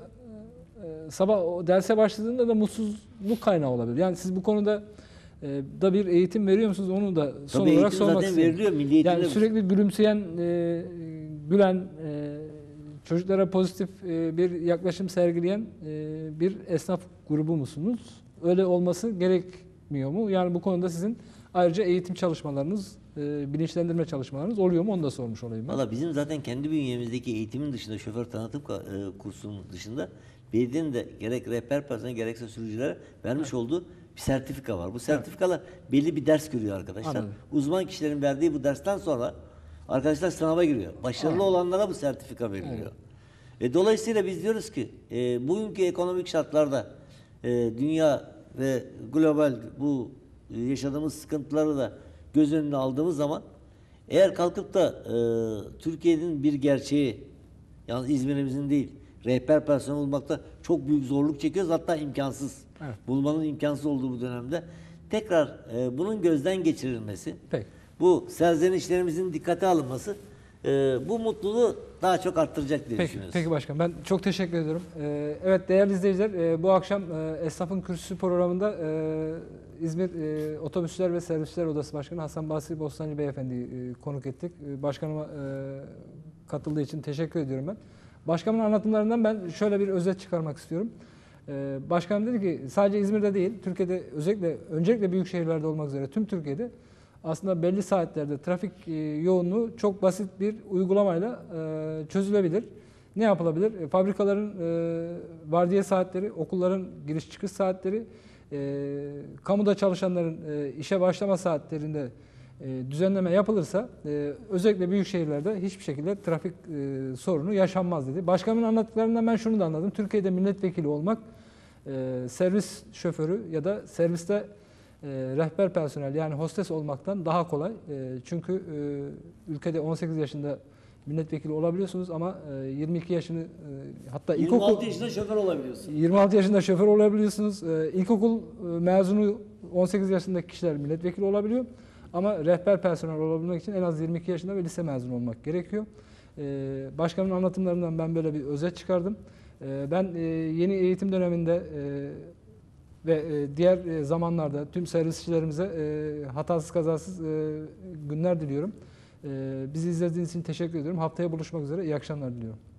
e, sabah o derse başladığında da mutsuzluk kaynağı olabilir. Yani siz bu konuda e, da bir eğitim veriyor musunuz? Onu da son Tabii olarak eğitim sormak zaten istiyorum. veriliyor, milli eğitimde. Yani sürekli gülümseyen, e, gülen, e, çocuklara pozitif e, bir yaklaşım sergileyen e, bir esnaf grubu musunuz? Öyle olması gerekmiyor mu? Yani bu konuda sizin ayrıca eğitim çalışmalarınız, e, bilinçlendirme çalışmalarınız oluyor mu? Onu da sormuş olayım ben. Valla bizim zaten kendi bünyemizdeki eğitimin dışında, şoför tanıtım ka- e, kursunun dışında belediyenin de gerek rehber personel gerekse sürücülere vermiş olduğu bir sertifika var. Bu sertifikalar belli bir ders görüyor arkadaşlar. Anladım. Uzman kişilerin verdiği bu dersten sonra arkadaşlar sınava giriyor. Başarılı olanlara bu sertifika veriliyor. E, dolayısıyla biz diyoruz ki e, bugünkü ekonomik şartlarda e, dünya ve global bu e, yaşadığımız sıkıntıları da göz önüne aldığımız zaman eğer kalkıp da e, Türkiye'nin bir gerçeği, yalnız İzmir'imizin değil, rehber personel bulmakta çok büyük zorluk çekiyoruz, hatta imkansız. Evet. Bulmanın imkansız olduğu bu dönemde tekrar e, bunun gözden geçirilmesi, Peki. bu serzenişlerimizin dikkate alınması e, bu mutluluğu daha çok arttıracak diye Peki, düşünüyoruz. peki başkan. Ben çok teşekkür ediyorum. Ee, evet değerli izleyiciler, e, bu akşam e, Esnafın Kürsüsü programında e, İzmir e, Otobüsler ve Servisler Odası Başkanı Hasan Basri Bostancı Beyefendi'yi e, konuk ettik. E, başkanıma e, katıldığı için teşekkür ediyorum ben. Başkanın anlatımlarından ben şöyle bir özet çıkarmak istiyorum. E, başkanım dedi ki sadece İzmir'de değil, Türkiye'de özellikle öncelikle büyük şehirlerde olmak üzere tüm Türkiye'de aslında belli saatlerde trafik e, yoğunluğu çok basit bir uygulamayla e, çözülebilir. Ne yapılabilir? E, fabrikaların e, vardiya saatleri, okulların giriş çıkış saatleri, e, kamuda çalışanların e, işe başlama saatlerinde e, düzenleme yapılırsa e, özellikle büyük şehirlerde hiçbir şekilde trafik e, sorunu yaşanmaz dedi. Başkanın anlattıklarından ben şunu da anladım. Türkiye'de milletvekili olmak, e, servis şoförü ya da serviste e, rehber personel yani hostes olmaktan daha kolay. E, çünkü e, ülkede on sekiz yaşında milletvekili olabiliyorsunuz ama e, yirmi iki yaşını e, hatta yirmi altı ilkokul yaşında şoför olabiliyorsun. yirmi altı yaşında şoför olabiliyorsunuz. E, ilkokul e, mezunu on sekiz yaşındaki kişiler milletvekili olabiliyor. Ama rehber personel olabilmek için en az yirmi iki yaşında ve lise mezunu olmak gerekiyor. E, başkanın anlatımlarından ben böyle bir özet çıkardım. E, ben e, yeni eğitim döneminde e, ve e, diğer e, zamanlarda tüm servisçilerimize e, hatasız kazasız e, günler diliyorum. E, bizi izlediğiniz için teşekkür ediyorum. Haftaya buluşmak üzere. İyi akşamlar diliyorum.